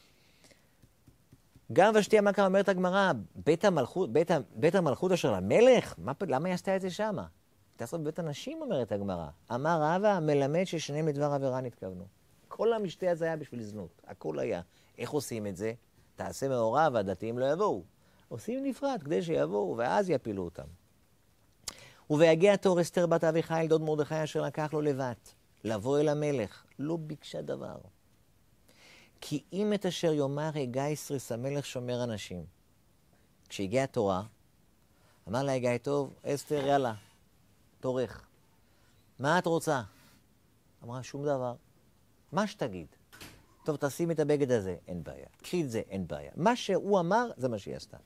גם ושתי המלכה אומרת הגמרא, בית המלכות אשר למלך? למה היא עשתה את זה שמה? תעשו בבית הנשים, אומרת הגמרא. אמר רבא, מלמד ששניהם לדבר עבירה נתכוונו. כל המשתה הזה היה בשביל זנות, הכל היה. איך עושים את זה? תעשה מאורע והדתיים לא יבואו. עושים נפרד כדי שיבואו, ואז יפילו אותם. ויגיע תור אסתר בת אביחיל דוד מרדכי אשר לקח לו לבת, לבוא אל המלך, לא ביקשה דבר. כי אם את אשר יאמר הגייסריס המלך שומר אנשים. כשהגיעה תורה, אמר לה הגיא טוב, אסתר יאללה, תורך. מה את רוצה? אמרה שום דבר. מה שתגיד. טוב, תשים את הבגד הזה, אין בעיה. קחי את זה, אין בעיה. מה שהוא אמר, זה מה שהיא עשתה.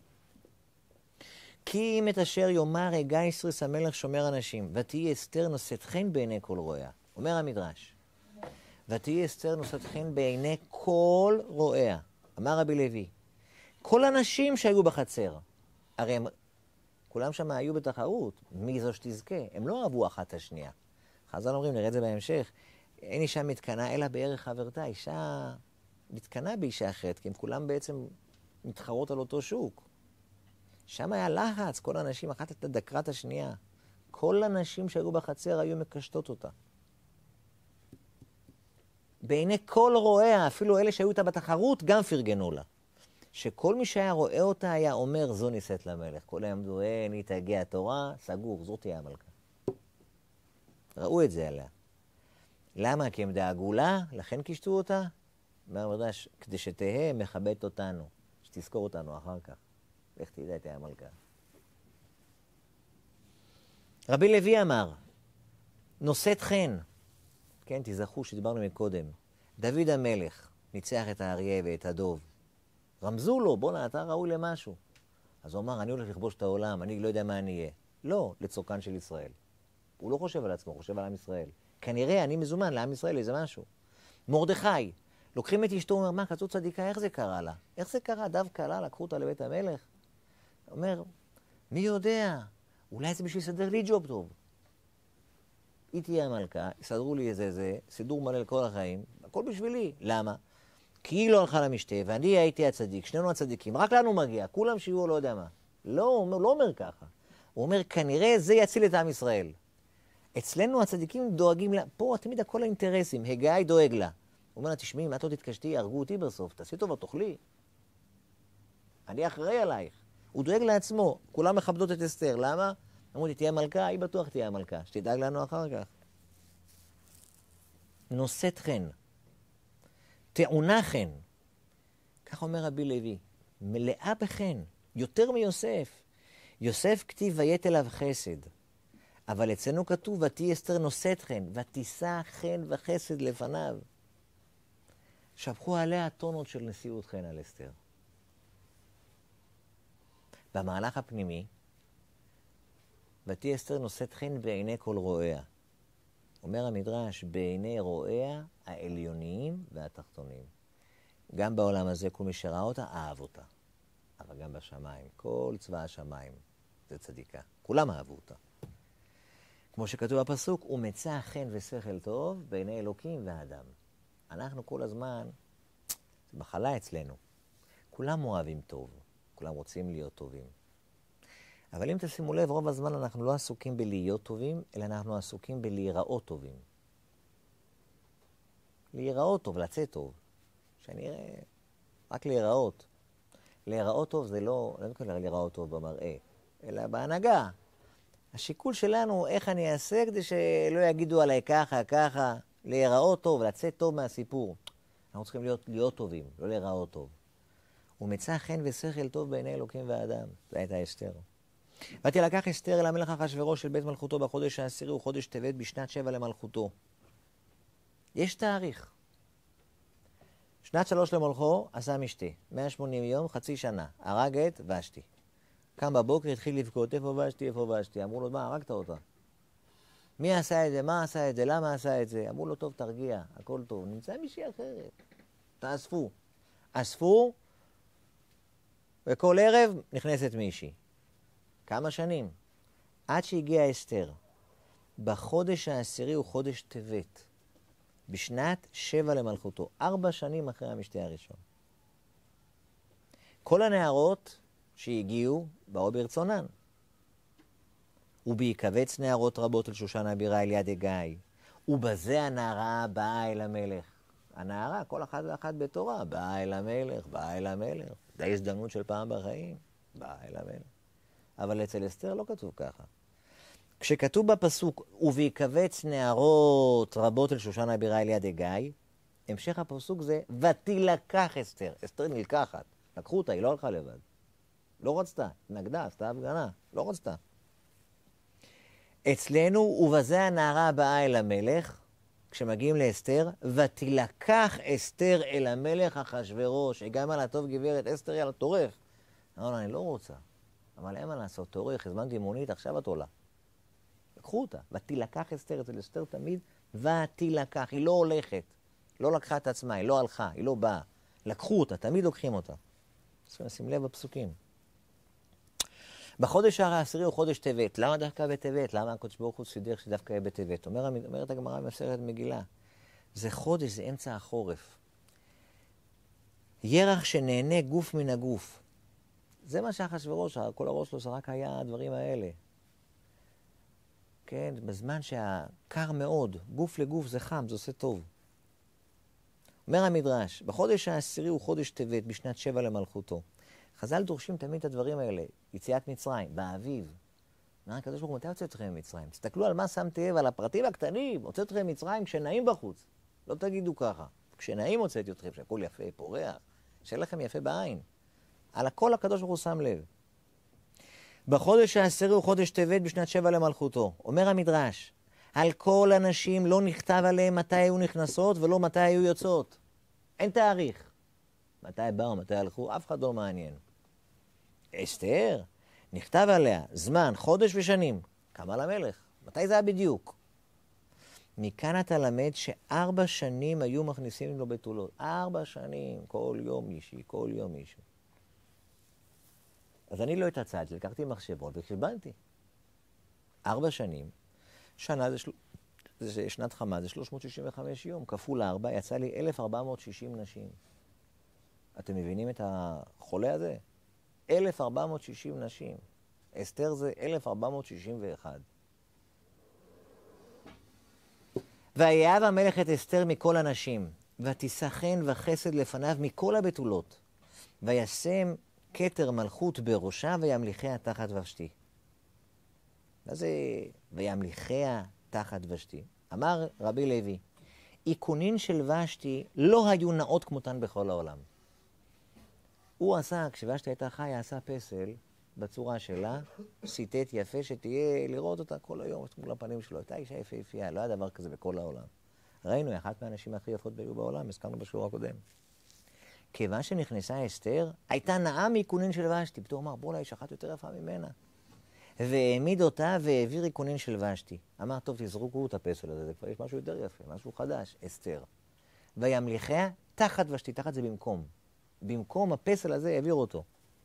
כי אם את אשר יאמר הגייסריס המלך שומר אנשים, ותהי אסתר נושאת חן בעיני כל רואיה. אומר המדרש. ותהי אסתר נושאת חן בעיני כל רואיה. אמר רבי לוי. כל הנשים שהיו בחצר, הרי הם, כולם שם היו בתחרות, מי זו שתזכה? הם לא אהבו אחת השנייה. חז"ל אומרים, נראה את זה בהמשך, אין אישה מתקנה אלא בערך חברתה. אישה מתקנה באישה אחרת, כי הם כולם בעצם מתחרות על אותו שוק. שם היה לחץ, כל הנשים, אחת את הדקרת השנייה. כל הנשים שהיו בחצר היו מקשטות אותה. בעיני כל רואיה, אפילו אלה שהיו איתה בתחרות, גם פרגנו לה. שכל מי שהיה רואה אותה היה אומר, זו נישאת למלך. כל היום אמרו, הנה תגיע התורה, סגור, זאת תהיה המלכה. ראו את זה עליה. למה? כי הם דאגו לה, לכן קישטו אותה? אומר מדרש, כדי שתהה מכבדת אותנו, שתזכור אותנו אחר כך. איך תדע, תהיה המלכה. רבי לוי אמר, נושאת חן. כן, תזכרו שדיברנו מקודם. דוד המלך ניצח את האריה ואת הדוב. רמזו לו, בוא אתה ראוי למשהו. אז הוא אמר, אני הולך לכבוש את העולם, אני לא יודע מה אני אהיה. לא, לצורכן של ישראל. הוא לא חושב על עצמו, הוא חושב על עם ישראל. כנראה אני מזומן לעם ישראל איזה משהו. מרדכי, לוקחים את אשתו, אומר, מה, כזאת צדיקה, איך זה קרה לה? איך זה קרה? דווקא לה, לקחו אותה לבית המלך. אומר, מי יודע? אולי זה בשביל לסדר לי ג'וב טוב. היא תהיה המלכה, יסדרו לי איזה סידור מלא לכל החיים, הכל בשבילי. למה? כי היא לא הלכה למשתה, ואני הייתי הצדיק, שנינו הצדיקים, רק לנו מגיע, כולם שיהיו לא יודע מה. לא, הוא לא אומר ככה. הוא אומר, כנראה זה יציל את עם ישראל. אצלנו הצדיקים דואגים לה, פה תמיד הכל האינטרסים, הגאי דואג לה. הוא אומר לה, תשמעי, מה את לא תתקשתי, יהרגו אותי בסוף, תעשי טובה, תאכלי. אני אחראי עלייך. הוא דואג לעצמו, כולם מכבדות את אסתר, למה? אמרו לי, תהיה מלכה, היא בטוח תהיה המלכה, שתדאג לנו אחר כך. נושאת חן, טעונה חן, כך אומר רבי לוי, מלאה בחן, יותר מיוסף. יוסף כתיב ויית אליו חסד, אבל אצלנו כתוב ותהי אסתר נושאת חן, ותישא חן וחסד לפניו. שבחו עליה טונות של נשיאות חן על אסתר. במהלך הפנימי, ותהי אסתר נושאת חן בעיני כל רואיה. אומר המדרש, בעיני רואיה העליוניים והתחתונים. גם בעולם הזה, כל מי שראה אותה, אהב אותה. אבל גם בשמיים, כל צבא השמיים, זה צדיקה. כולם אהבו אותה. כמו שכתוב בפסוק, הוא מצא חן ושכל טוב בעיני אלוקים והאדם. אנחנו כל הזמן, זה מחלה אצלנו. כולם אוהבים טוב, כולם רוצים להיות טובים. אבל אם תשימו לב, רוב הזמן אנחנו לא עסוקים בלהיות טובים, אלא אנחנו עסוקים בלהיראות טובים. להיראות טוב, לצאת טוב. שאני אראה, רק להיראות. להיראות טוב זה לא מתכוון להיראות טוב במראה, אלא בהנהגה. השיקול שלנו, איך אני אעשה כדי שלא יגידו עליי ככה, ככה, להיראות טוב, לצאת טוב מהסיפור. אנחנו צריכים להיות טובים, לא להיראות טוב. הוא מצא חן ושכל טוב בעיני אלוקים והאדם. זו הייתה אסתר. ותלקח אסתר אל המלך אחשוורוש של בית מלכותו בחודש העשירי וחודש טבת בשנת 7 למלכותו. יש תאריך. שנת 3 למלכו עשה משתה, 180 יום, חצי שנה. הרג את ושתי. קם בבוקר, התחיל לבכות, איפה ושתי, איפה ושתי. אמרו לו, מה, הרגת אותה? מי עשה את זה, מה עשה את זה, למה עשה את זה? אמרו לו, טוב, תרגיע, הכל טוב. נמצא מישהי אחרת. תאספו. אספו, וכל ערב נכנסת מישהי. כמה שנים? עד שהגיעה אסתר. בחודש העשירי הוא חודש טבת. בשנת 7 למלכותו. 4 שנים אחרי המשתה הראשון. כל הנערות שהגיעו באו ברצונן. ובהיקבץ נערות רבות אל שושן הבירה אל יד הגיא. ובזה הנערה באה אל המלך. הנערה, כל אחת ואחת בתורה, באה אל המלך, באה אל המלך. זו ההזדמנות של פעם בחיים, באה אל המלך. אבל אצל אסתר לא כתוב ככה. כשכתוב בפסוק, ובהיקבץ נערות רבות אל שושן הבירה אל יד הגיא, המשך הפסוק זה, ותילקח אסתר. אסתר נלקחת. לקחו אותה, היא לא הלכה לבד. לא רצתה, נגדה, עשתה הפגנה, לא רצתה. אצלנו, ובזה הנערה באה אל המלך, כשמגיעים לאסתר, ותילקח אסתר אל המלך אחשוורוש. הגענו על הטוב גברת, אסתר היא על התורך. אמרו לה, אני לא רוצה. אבל אין מה לעשות, תורך, הזמנתי מונית, עכשיו את עולה. לקחו אותה, ותילקח אסתר, אצל אסתר תמיד, ותילקח, היא לא הולכת. לא לקחה את עצמה, היא לא הלכה, היא לא באה. לקחו אותה, תמיד לוקחים אותה. צריכים לשים לב בפסוקים. בחודש העשירי הוא חודש טבת. למה דווקא בטבת? למה הקדוש ברוך הוא סידר שדווקא יהיה בטבת? אומרת הגמרא במסכת מגילה. זה חודש, זה אמצע החורף. ירח שנהנה גוף מן הגוף. זה מה שאחשוורוש, כל הראש שלו רק היה הדברים האלה. כן, בזמן שהקר מאוד, גוף לגוף זה חם, זה עושה טוב. אומר המדרש, בחודש העשירי הוא חודש טבת, בשנת 7 למלכותו. חז"ל דורשים תמיד את הדברים האלה, יציאת מצרים, באביב. אומר הקדוש ברוך הוא, מתי הוצאת אתכם ממצרים? תסתכלו על מה שמתי לב, על הפרטים הקטנים, הוצאת אתכם ממצרים כשנעים בחוץ. לא תגידו ככה. כשנעים הוצאתי אתכם, שהכל יפה, פורח, שיהיה לכם יפה בעין. על הכל הקדוש ברוך הוא שם לב. בחודש העשירי הוא חודש טבת בשנת 7 למלכותו. אומר המדרש, על כל הנשים לא נכתב עליהם מתי היו נכנסות ולא מתי היו יוצאות. אין תאריך. מתי באו, מתי הלכו, אף אחד לא מעניין. אסתר, נכתב עליה זמן, חודש ושנים. קמה למלך. מתי זה היה בדיוק? מכאן אתה למד ש4 שנים היו מכניסים לו בתולות. 4 שנים, כל יום מישהי, כל יום מישהו. אז אני לא התעצעתי, לקחתי מחשבון וחישבנתי. 4 שנים, שנה זה שנת חמה, זה 365 יום, כפול 4, יצא לי 1460 נשים. אתם מבינים את החולה הזה? 1460 נשים. אסתר זה 1461. ויאהב המלך את אסתר מכל הנשים, ותישא חן וחסד לפניו מכל הבתולות, וישם כתר מלכות בראשה וימליכיה תחת ושתי. מה זה וימליכיה תחת ושתי? אמר רבי לוי, עיקונין של ושתי לא היו נאות כמותן בכל העולם. הוא עשה, כשוושתי הייתה חיה, עשה פסל בצורה שלה, סיטט יפה שתהיה לראות אותה כל היום, מול הפנים שלו. הייתה אישה יפהפייה, לא היה דבר כזה בכל העולם. ראינו, אחת מהנשים הכי יפות ביו בעולם, הזכרנו בשיעור הקודם. כיוון שנכנסה אסתר, הייתה נאה מאיכונין של ושתי. פתאום אמר, בוא, יש אחת יותר יפה ממנה. והעמיד אותה והעביר איכונין של ושתי. אמר, טוב, תזרוקו את הפסל הזה, זה כבר יש משהו יותר יפה, משהו חדש, אסתר. וימליכיה תחת ושתי, תחת זה במקום. במקום הפסל הזה העביר אותו.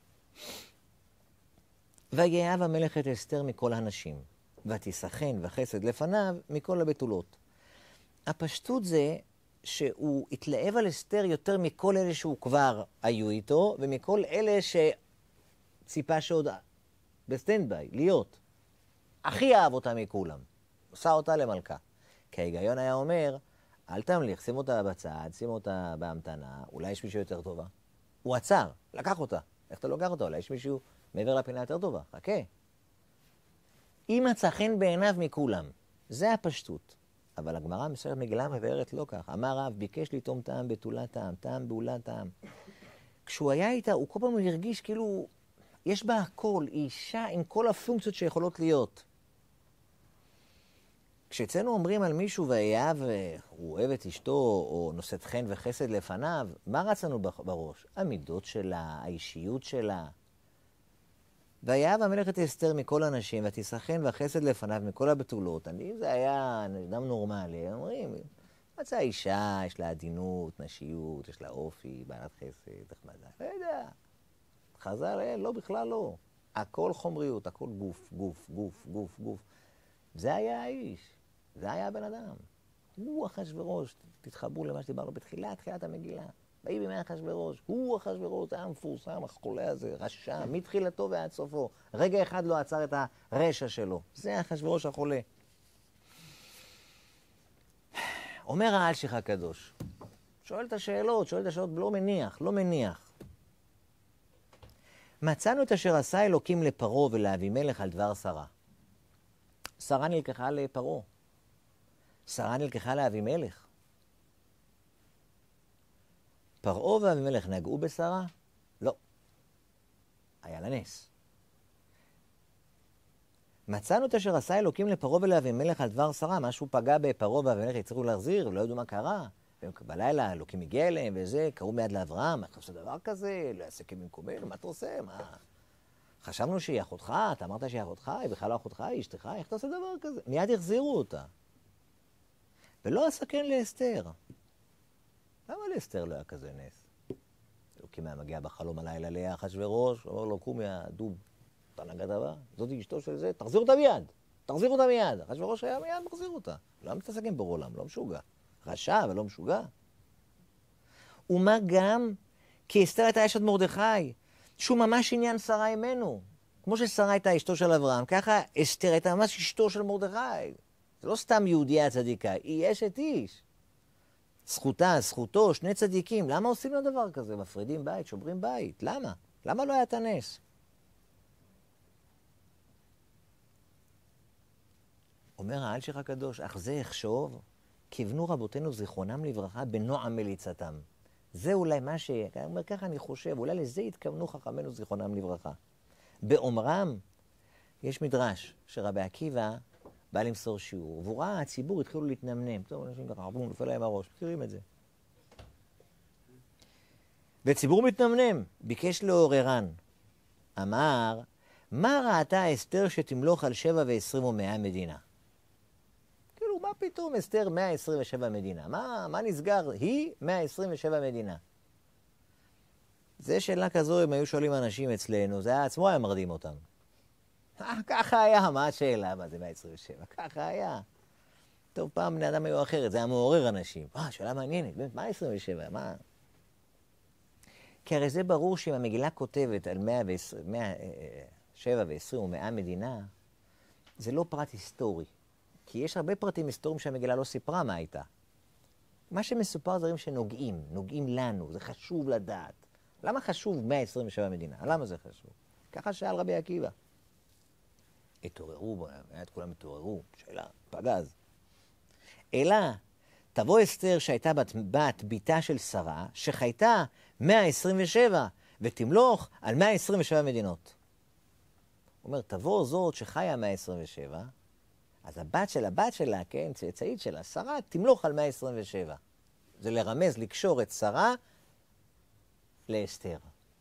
ויאהב המלך את אסתר מכל הנשים, ותסכן וחסד לפניו מכל הבתולות. הפשטות זה שהוא התלהב על אסתר יותר מכל אלה שהוא כבר היו איתו, ומכל אלה שציפה שעוד בסטנדביי, להיות. הכי אהב אותה מכולם. עושה אותה למלכה. כי ההיגיון היה אומר, אל תמליך, שים אותה בצד, שים אותה בהמתנה, אולי יש מישהו יותר טובה. הוא עצר, לקח אותה. איך אתה לוקח אותה? אולי יש מישהו מעבר לפינה יותר טובה. חכה. אם מצא חן בעיניו מכולם. זה הפשטות. אבל הגמרא מסורת מגילה מבארת לא כך. אמר רב, ביקש לטעום טעם בתולת טעם, טעם בעולת טעם. כשהוא היה איתה, הוא כל פעם הרגיש כאילו, יש בה הכל, היא אישה עם כל הפונקציות שיכולות להיות. כשאצלנו אומרים על מישהו ויאהב, הוא אוהב את אשתו, או נושאת חן וחסד לפניו, מה רץ לנו בראש? המידות שלה, האישיות שלה. ויאהב המלך את אסתר מכל הנשים, ותסכן וחסד לפניו מכל הבתולות. אם זה היה אדם נורמלי, אומרים, מצא אישה, יש לה עדינות, נשיות, יש לה אופי, בעלת חסד, נחמדה. לא יודע. חז"ל, לא, בכלל לא. הכל חומריות, הכל גוף, גוף, גוף, גוף, גוף. זה היה האיש. זה היה הבן אדם. הוא אחשוורוש, תתחברו למה שדיברנו בתחילת המגילה. באי בימי אחשוורוש, הוא אחשוורוש, זה היה מפורסם, החולה הזה, רשע, מתחילתו ועד סופו. רגע אחד לא עצר את הרשע שלו. זה אחשוורוש החולה. אומר האלשיך הקדוש, שואל את השאלות, לא מניח. מצאנו את אשר עשה אלוקים לפרעה ולאבימלך על דבר שרה. שרה נלקחה לפרעה. שרה נלקחה לאבימלך. פרעה ואבימלך נגעו בשרה? לא. היה לה נס. מצאנו את אשר עשה אלוקים לפרעה ולאבימלך על דבר שרה, משהו פגע בפרעה ואבימלך יצטרכו להחזיר, ולא ידעו מה קרה. בלילה אלוקים הגיע אליהם וזה, קראו מיד לאברהם, איך אתה עושה דבר כזה? לא יעשה כבמקומנו, מה אתה עושה? מה? חשבנו שהיא אחותך, אתה אמרת שהיא אחותך, היא בכלל לא אחותך, היא אשתך, איך אתה עושה דבר כזה? מיד החזירו אותה. ולא אסכן לאסתר. למה לאסתר לא היה כזה נס? אלוקים היה מגיע בחלום הלילה לאחשוורוש, אומר לו, קום מהדוב, אתה נגעת בה? זאת אשתו של זה, תחזיר אותה מיד. אחשוורוש היה מיד מחזיר אותה. לא מתעסק עם בור עולם, לא משוגע. רשע, אבל לא משוגע. ומה גם כי אסתר הייתה אשת מרדכי, שהוא ממש עניין שרה אימנו. כמו ששרה הייתה אשתו של אברהם, ככה אסתר הייתה ממש אשתו של מרדכי. זה לא סתם יהודייה צדיקה, היא אשת איש. זכותו, שני צדיקים. למה עושים לו דבר כזה? מפרידים בית, שוברים בית. למה? למה לא היה את הנס? אומר האלשיך הקדוש, אך זה אחשוב, כיוונו רבותינו זיכרונם לברכה בנועם מליצתם. זה אולי מה אני אומר, ככה אני חושב, אולי לזה התכוונו חכמינו זיכרונם לברכה. באומרם, יש מדרש שרבי עקיבא בא למסור שיעור, והוא ראה, הציבור התחילו להתנמנם. טוב, אנשים ככה, נופל להם הראש, מכירים את זה. וציבור מתנמנם, ביקש לעוררן. אמר, מה ראתה אסתר שתמלוך על 7 ו20 ו100 מדינה? כאילו, מה פתאום אסתר 127 מדינה? מה נסגר? היא 127 מדינה. זה שאלה כזו, אם היו שואלים אנשים אצלנו, זה עצמו היה מרדים אותם. ככה היה, מה השאלה? מה זה 127? ככה היה. טוב, פעם בני אדם היו אחרת, זה היה מעורר אנשים. שאלה מעניינת, באמת, מה 27? מה? כי הרי זה ברור שאם המגילה כותבת על 107 ו20 ו100 מדינה, זה לא פרט היסטורי. כי יש הרבה פרטים היסטוריים שהמגילה לא סיפרה מה הייתה. מה שמסופר זה דברים שנוגעים לנו, זה חשוב לדעת. למה חשוב 127 מדינה? למה זה חשוב? ככה שאל רבי עקיבא. התעוררו, את כולם התעוררו, שאלה, פגז. אלא, תבוא אסתר שהייתה בת ביתה של שרה, שחייתה 127, ותמלוך על 127 מדינות. הוא אומר, תבוא זאת שחיה 127, אז הבת שלה, כן, צאצאית שלה, שרה, תמלוך על 127. זה לרמז, לקשור את שרה לאסתר.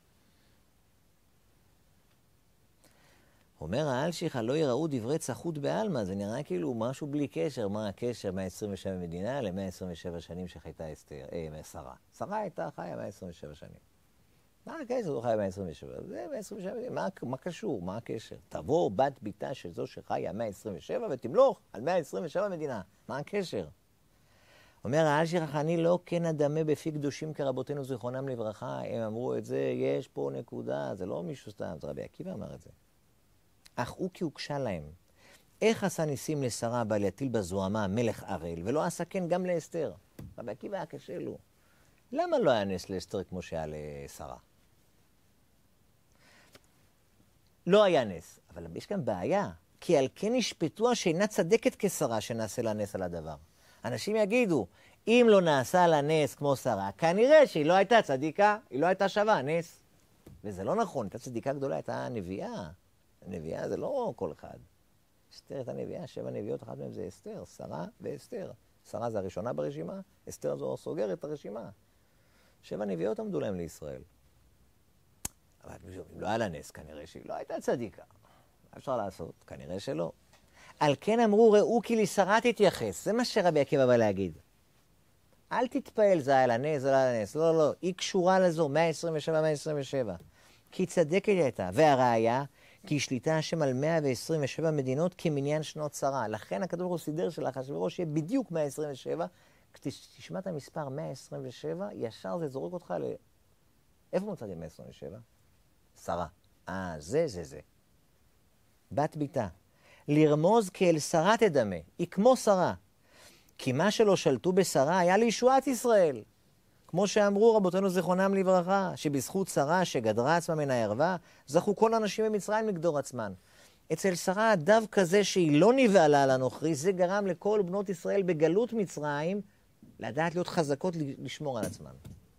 אומר האלשיכה, לא יראו דברי צחות בעלמא, זה נראה כאילו משהו בלי קשר. מה הקשר 127 מדינה ל-127 שנים שחייתה אסתר, שרה. שרה הייתה חיה 127 שנים. מה הקשר? זו חיה 127. זה 127 מדינה. מה קשור? מה הקשר? תבוא בת ביתה של זו שחיה 127 ותמלוך על 127 מדינה. מה הקשר? אומר האלשיכה, אני לא כן אדמה בפי קדושים כרבותינו זיכרונם לברכה. הם אמרו את זה, יש פה נקודה, זה לא מישהו סתם, זה רבי עקיבא אמר את זה. אך הוא כי הוקשה להם. איך עשה ניסים לשרה בעל יטיל בזוהמה מלך ערל, ולא עשה כן גם לאסתר? רבי עקיבא היה קשה לו. למה לא היה נס לאסתר כמו שהיה לשרה? לא היה נס, אבל יש כאן בעיה, כי על כן ישפטוה שאינה צדקת כשרה שנעשה לה נס על הדבר. אנשים יגידו, אם לא נעשה לה נס כמו שרה, כנראה שהיא לא הייתה צדיקה, היא לא הייתה שווה נס. וזה לא נכון, הייתה צדיקה גדולה, הייתה נביאה. הנביאה זה לא כל אחד. אסתר הייתה נביאה, 7 נביאות, אחת מהן זה אסתר, שרה ואסתר. שרה זה הראשונה ברשימה, אסתר זו סוגרת את הרשימה. 7 נביאות עמדו להם לישראל. אבל אם לא היה לה נס, כנראה שהיא לא הייתה צדיקה. מה אפשר לעשות? כנראה שלא. על כן אמרו, ראו כי לשרה תתייחס. זה מה שרבי עקיבא בא להגיד. אל תתפעל, זה היה לה נס, זה לא היה לה נס. לא, לא, היא קשורה לזו, 127, 127. כי צדקת הייתה. והראיה, כי שליטה השם על 127 מדינות כמניין שנות שרה. לכן הקדוש ברוך הוא סידר של אחשוורוש יהיה בדיוק 127. כשתשמע את המספר 127, ישר זה זורק אותך ל... איפה מצאתי 127? שרה. זה. בת ביתה. לרמוז כאל שרה תדמה. היא כמו שרה. כי מה שלא שלטו בשרה היה לישועת ישראל. כמו שאמרו רבותינו זיכרונם לברכה, שבזכות שרה שגדרה עצמה מן הערווה, זכו כל האנשים במצרים לגדור עצמן. אצל שרה דווקא זה שהיא לא נבהלה על הנוכרי, זה גרם לכל בנות ישראל בגלות מצרים לדעת להיות חזקות לשמור על עצמן.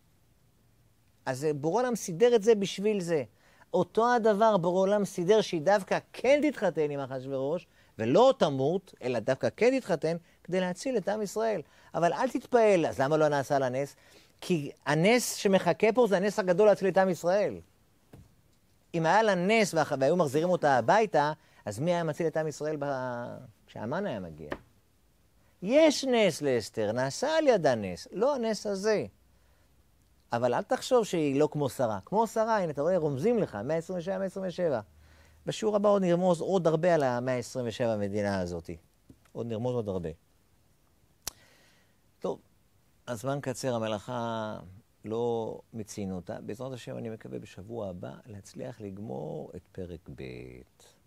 אז בורא עולם סידר את זה בשביל זה. אותו הדבר בורא עולם סידר שהיא דווקא כן תתחתן עם אחשוורוש, ולא תמות, אלא דווקא כן תתחתן, כדי להציל את עם ישראל. אבל אל תתפעל, אז למה לא נעשה לה נס? כי הנס שמחכה פה זה הנס הגדול להציל את עם ישראל. אם היה לה נס והיו מחזירים אותה הביתה, אז מי היה מציל את עם ישראל כשהמן היה מגיע? יש נס לאסתר, נעשה על ידה נס, לא הנס הזה. אבל אל תחשוב שהיא לא כמו שרה. כמו שרה, הנה אתה רואה, רומזים לך, 127, 127. בשיעור הבא עוד נרמוז עוד הרבה על ה-127 המדינה הזאת. עוד נרמוז עוד הרבה. טוב, הזמן קצר, המלאכה לא מצינו אותה. בעזרת השם אני מקווה בשבוע הבא להצליח לגמור את פרק ב'.